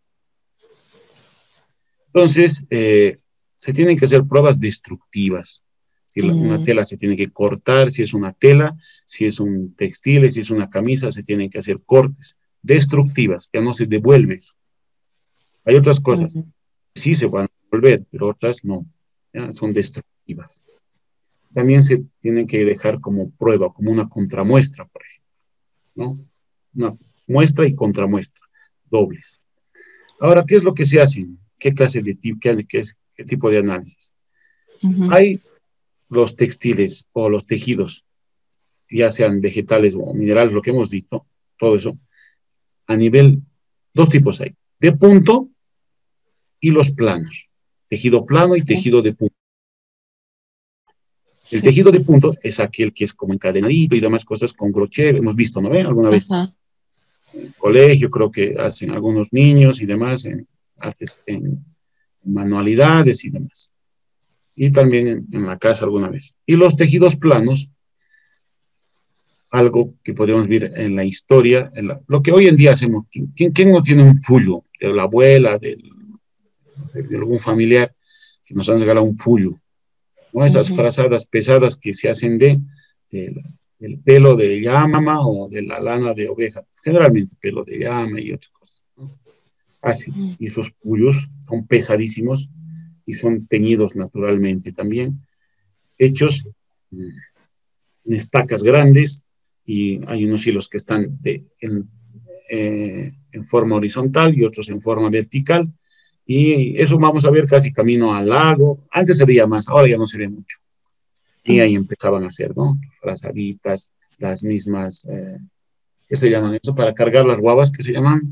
Entonces, se tienen que hacer pruebas destructivas. Si una tela se tiene que cortar, si es una tela, si es un textil, si es una camisa, se tienen que hacer cortes destructivas, ya no se devuelve eso. Hay otras cosas, sí se van a devolver, pero otras no, ¿ya? Son destructivas. También se tienen que dejar como prueba, como una contramuestra, por ejemplo, ¿no? Una muestra y contramuestra, dobles. Ahora, ¿qué es lo que se hace? ¿Qué clase de qué tipo de análisis? Hay los textiles o los tejidos, ya sean vegetales o minerales, lo que hemos visto, todo eso, a nivel, dos tipos hay, de punto y los planos, tejido plano y tejido de punto. El tejido de punto es aquel que es como encadenadito y demás cosas con crochet, hemos visto, ¿no ve? Alguna vez en el colegio, creo que hacen algunos niños y demás, en manualidades y demás. Y también en la casa alguna vez. Y los tejidos planos, algo que podemos ver en la historia, lo que hoy en día hacemos. ¿Quién no tiene un puyo? De la abuela, de algún familiar que nos han regalado un puyo, ¿no? Esas frazadas pesadas que se hacen del pelo de llama o de la lana de oveja, generalmente pelo de llama y otras cosas, ¿no? Así, y esos puyos son pesadísimos y son teñidos naturalmente también, hechos en estacas grandes, y hay unos hilos que están en forma horizontal y otros en forma vertical, y eso vamos a ver casi camino al lago. Antes se veía más, ahora ya no se ve mucho. Y ahí empezaban a hacer, ¿no? Frazaditas, las mismas, ¿qué se llaman eso? Para cargar las guavas, ¿qué se llaman?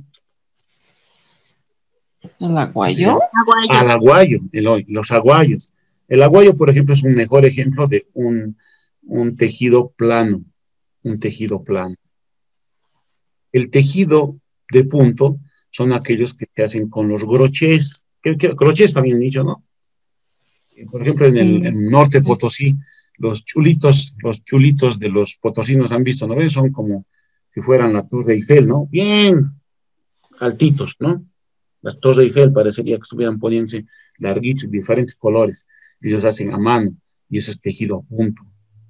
¿El aguayo? Al aguayo, los aguayos. El aguayo, por ejemplo, es un mejor ejemplo de un tejido plano, un tejido plano. El tejido de punto son aquellos que se hacen con los brochés, brochés también dicho, ¿no? Por ejemplo, en el norte Potosí, los chulitos de los potosinos han visto, ¿no ven? Son como si fueran la Torre Eiffel, ¿no? Bien altitos, ¿no? Las Torres Eiffel parecería que estuvieran poniéndose larguitos, diferentes colores. Ellos hacen a mano y ese es tejido a punto.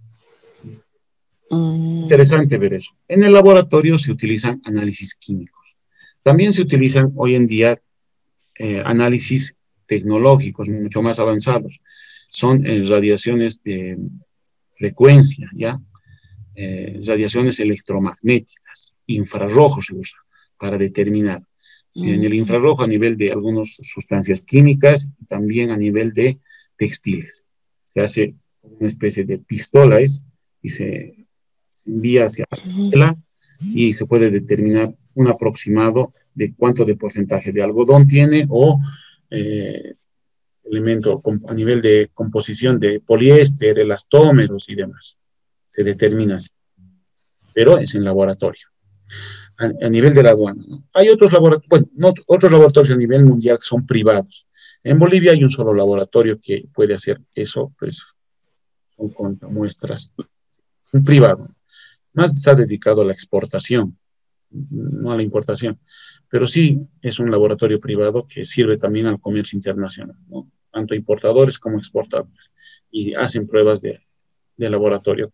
Interesante ver eso. En el laboratorio se utilizan análisis químicos. También se utilizan hoy en día análisis tecnológicos mucho más avanzados. Son radiaciones de frecuencia, ¿ya? Radiaciones electromagnéticas, infrarrojos se usa para determinar. En el infrarrojo a nivel de algunas sustancias químicas y también a nivel de textiles. Se hace una especie de pistola y se envía hacia la tela y se puede determinar un aproximado de cuánto de porcentaje de algodón tiene o elemento a nivel de composición de poliéster, elastómeros y demás. Se determina así. Pero es en laboratorio. A nivel de la aduana, ¿no? Hay otros laboratorios, bueno, no, otros laboratorios a nivel mundial que son privados. En Bolivia hay un solo laboratorio que puede hacer eso, pues son con muestras. Un privado. Más está dedicado a la exportación, no a la importación. Pero sí es un laboratorio privado que sirve también al comercio internacional, ¿no? Tanto importadores como exportadores. Y hacen pruebas de laboratorio.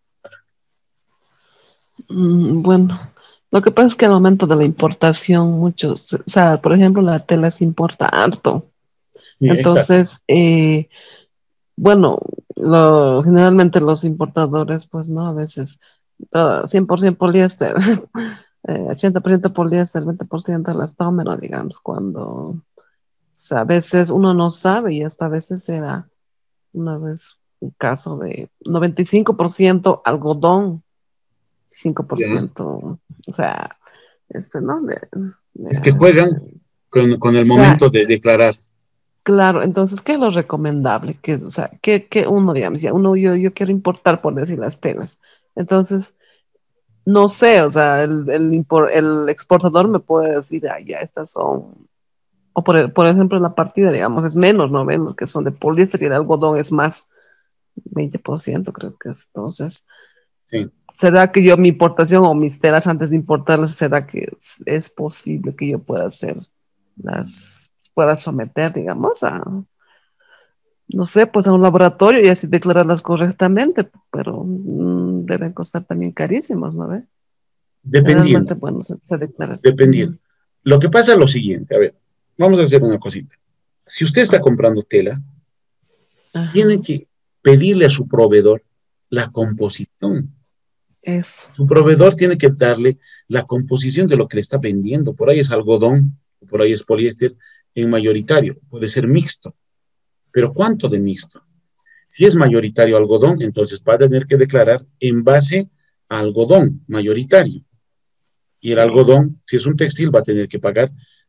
Bueno, lo que pasa es que al momento de la importación, muchos, o sea, por ejemplo, la tela se importa harto. Sí, entonces, bueno, generalmente los importadores, pues no, a veces 100% poliéster, 80% poliéster, 20% elastómero, digamos, cuando, o sea, a veces uno no sabe y hasta a veces era una vez un caso de 95% algodón, 5%, o sea, ¿no? Es que juegan con el momento de declarar. Claro, entonces, ¿qué es lo recomendable? O sea, que uno, digamos, ya yo quiero importar, por decir, las telas. Entonces, no sé, o sea, el exportador me puede decir, ya estas son, o por ejemplo, la partida, digamos, es menos, ¿no? Menos que son de poliéster y el algodón es más, 20% creo que es. Entonces, sí. ¿Será que yo mi importación o mis telas antes de importarlas, será que es posible que yo pueda pueda someter, digamos, no sé, pues a un laboratorio y así declararlas correctamente, pero deben costar también carísimos, ¿no ve? Dependiendo. Bueno, se declara así. Dependiendo. Lo que pasa es lo siguiente, a ver, vamos a hacer una cosita. Si usted está comprando tela, tiene que pedirle a su proveedor la composición. Eso. Su proveedor tiene que darle la composición de lo que le está vendiendo. Por ahí es algodón, por ahí es poliéster, en mayoritario. Puede ser mixto. Pero ¿cuánto de mixto? Si es mayoritario algodón, entonces va a tener que declarar en base a algodón mayoritario. Y el algodón, si es un textil, va a tener que pagar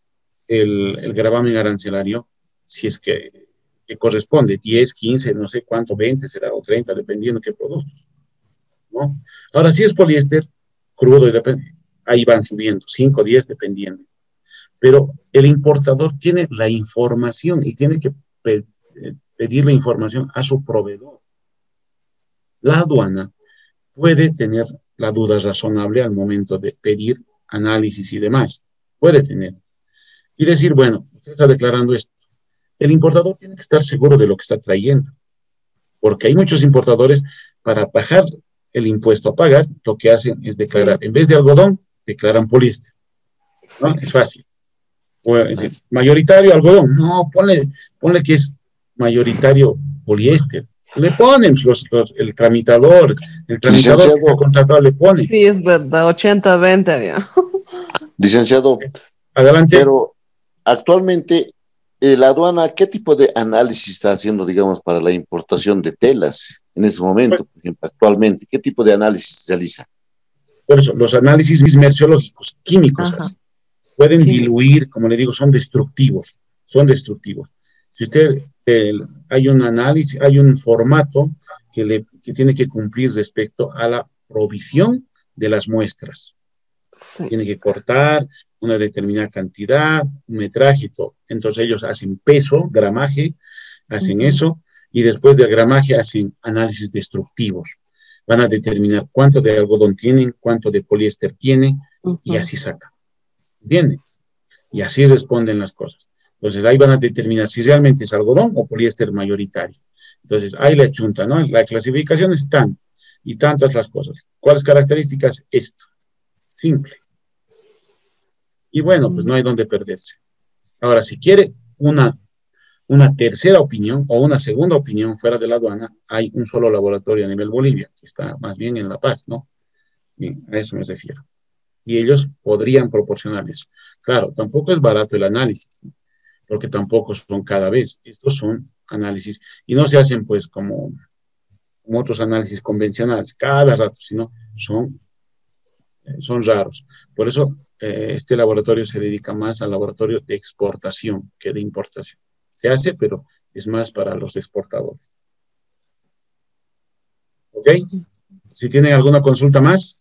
el gravamen arancelario, si es que corresponde, 10, 15, no sé cuánto, 20 será, o 30, dependiendo de qué productos, ¿no? Ahora, si es poliéster crudo, ahí van subiendo, 5, 10, dependiendo. Pero el importador tiene la información y tiene que pedir la información a su proveedor. La aduana puede tener la duda razonable al momento de pedir análisis y demás. Puede tener. Y decir, bueno, usted está declarando esto. El importador tiene que estar seguro de lo que está trayendo. Porque hay muchos importadores, para bajar el impuesto a pagar, lo que hacen es declarar, en vez de algodón, declaran poliéster. ¿No? Es fácil. O, es decir, mayoritario algodón. No, ponle que es mayoritario poliéster. Le ponen el tramitador que se contratado le pone. Sí, es verdad, 80-20 ya. Licenciado, adelante. Pero actualmente, la aduana, ¿qué tipo de análisis está haciendo, digamos, para la importación de telas en este momento, por ejemplo, actualmente? ¿Qué tipo de análisis se realiza? Por eso, los análisis merciológicos, químicos, pueden diluir, como le digo, son destructivos. Si usted, hay un análisis, hay un formato que tiene que cumplir respecto a la provisión de las muestras. Sí. Tiene que cortar una determinada cantidad, un metraje y todo. Entonces ellos hacen peso, gramaje, hacen eso, y después del gramaje hacen análisis destructivos. Van a determinar cuánto de algodón tienen, cuánto de poliéster tienen, y así sacan. ¿Entienden? Y así responden las cosas. Entonces ahí van a determinar si realmente es algodón o poliéster mayoritario. Entonces ahí le achunta, ¿no? La clasificación es tan y tantas las cosas. ¿Cuáles características? Esto. Simple. Y bueno, pues no hay dónde perderse. Ahora, si quiere una tercera opinión o una segunda opinión fuera de la aduana, hay un solo laboratorio a nivel Bolivia, que está más bien en La Paz, ¿no? Y a eso me refiero. Y ellos podrían proporcionar eso. Claro, tampoco es barato el análisis, ¿no? Porque tampoco son cada vez. Estos son análisis y no se hacen pues como otros análisis convencionales cada rato, sino son raros. Por eso este laboratorio se dedica más al laboratorio de exportación que de importación. Se hace, pero es más para los exportadores. ¿Ok? Si tienen alguna consulta más.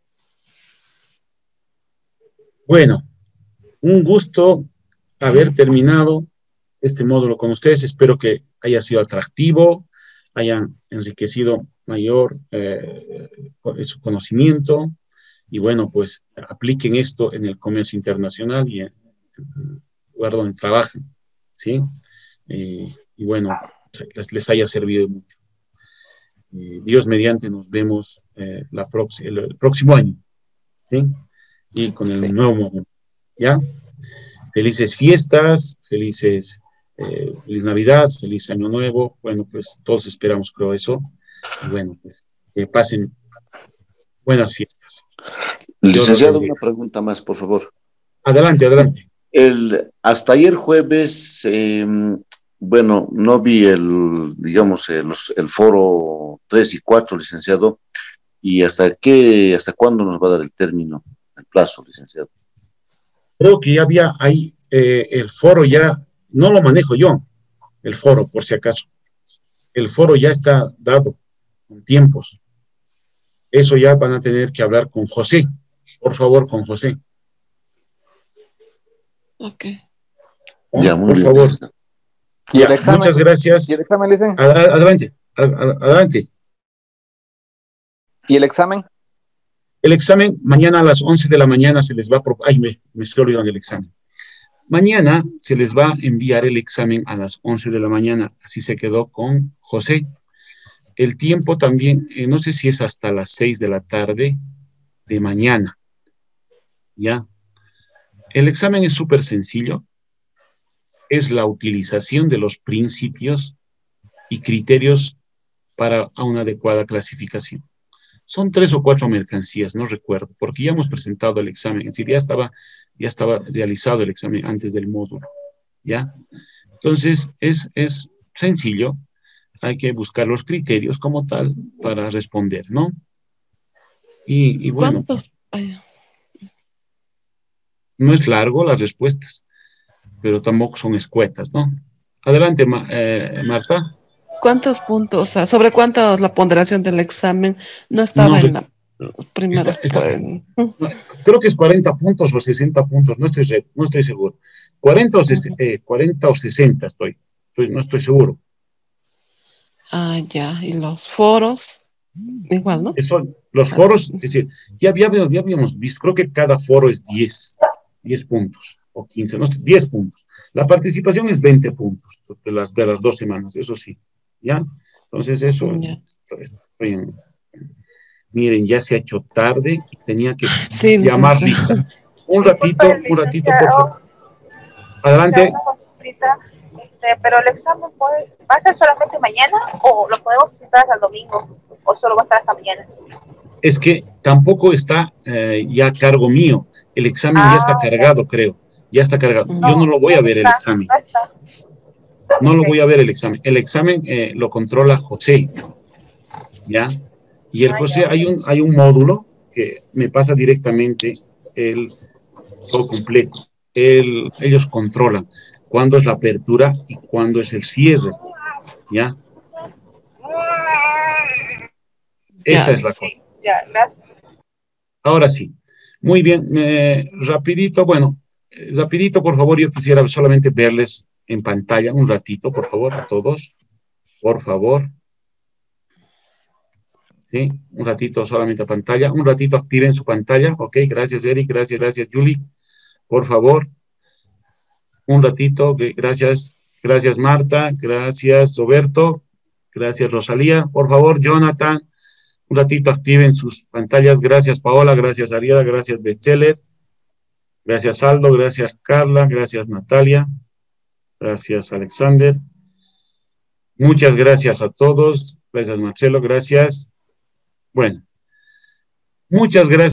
Bueno, un gusto haber terminado este módulo con ustedes. Espero que haya sido atractivo, hayan enriquecido mayor su conocimiento y bueno, pues apliquen esto en el comercio internacional y en el lugar donde trabajen, ¿sí? Y bueno, les haya servido mucho. Dios mediante nos vemos el próximo año, ¿sí? Y con el nuevo módulo, ¿ya? Felices fiestas, feliz Navidad, feliz Año Nuevo. Bueno, pues todos esperamos, creo, eso. Y bueno, pues que pasen buenas fiestas. Licenciado, una pregunta más, por favor. Adelante, adelante. Hasta ayer jueves, bueno, no vi el foro 3 y 4, licenciado. ¿Y hasta cuándo nos va a dar el término, el plazo, licenciado? Creo que ya había ahí el foro ya, no lo manejo yo, el foro, por si acaso. El foro ya está dado con tiempos. Eso ya van a tener que hablar con José. Por favor, con José. Ok. Ya, por favor. ¿Y el examen? Muchas gracias. ¿Y el examen, Licen? Adelante, adelante. ¿Y el examen? El examen, mañana a las 11 de la mañana se les va a... Ay, me estoy olvidando del examen. Mañana se les va a enviar el examen a las 11 de la mañana. Así se quedó con José. El tiempo también, no sé si es hasta las 6 de la tarde de mañana. ¿Ya? El examen es súper sencillo. Es la utilización de los principios y criterios para una adecuada clasificación. Son 3 o 4 mercancías, no recuerdo, porque ya hemos presentado el examen, es decir, ya estaba realizado el examen antes del módulo, ¿ya? Entonces, es sencillo, hay que buscar los criterios como tal para responder, ¿no? Y bueno, no es largo las respuestas, pero tampoco son escuetas, ¿no? Adelante, Marta. ¿Cuántos puntos? O sea, ¿sobre cuánto la ponderación del examen? No estaba en la primera. Creo que es 40 puntos o 60 puntos, no estoy seguro. 40 o 60 no estoy seguro. Ah, ya. ¿Y los foros? Igual, ¿no? Los foros, es decir, ya habíamos visto, creo que cada foro es 10 puntos o 15, no, 10 puntos. La participación es 20 puntos de las 2 semanas, eso sí. ¿Ya? Entonces eso, miren, ya se ha hecho tarde y tenía que llamar lista. Un ratito, por favor. Adelante. Pero el examen ¿va a ser solamente mañana o lo podemos presentar hasta el domingo o solo va a estar hasta mañana? Es que tampoco está ya a cargo mío. El examen ya está cargado, creo. Ya está cargado. Yo no lo voy a ver el examen. No lo voy a ver el examen. El examen lo controla José, ¿ya? Y el José, hay un módulo que me pasa directamente todo completo. Ellos controlan cuándo es la apertura y cuándo es el cierre, ¿ya? Esa es la cosa. Ya, gracias. Ahora sí. Muy bien. Rapidito, por favor, yo quisiera solamente verles en pantalla un ratito, por favor, a todos. Por favor. Sí, un ratito solamente a pantalla. Un ratito activen su pantalla. Ok, gracias, Eric. Gracias, Julie. Por favor. un ratito, gracias Marta, gracias Roberto, gracias Rosalía. Por favor, Jonathan, un ratito activen sus pantallas. Gracias Paola, gracias Ariela, gracias Betzeler, gracias Aldo, gracias Carla, gracias Natalia, gracias Alexander. Muchas gracias a todos, gracias Marcelo, gracias. Bueno, muchas gracias.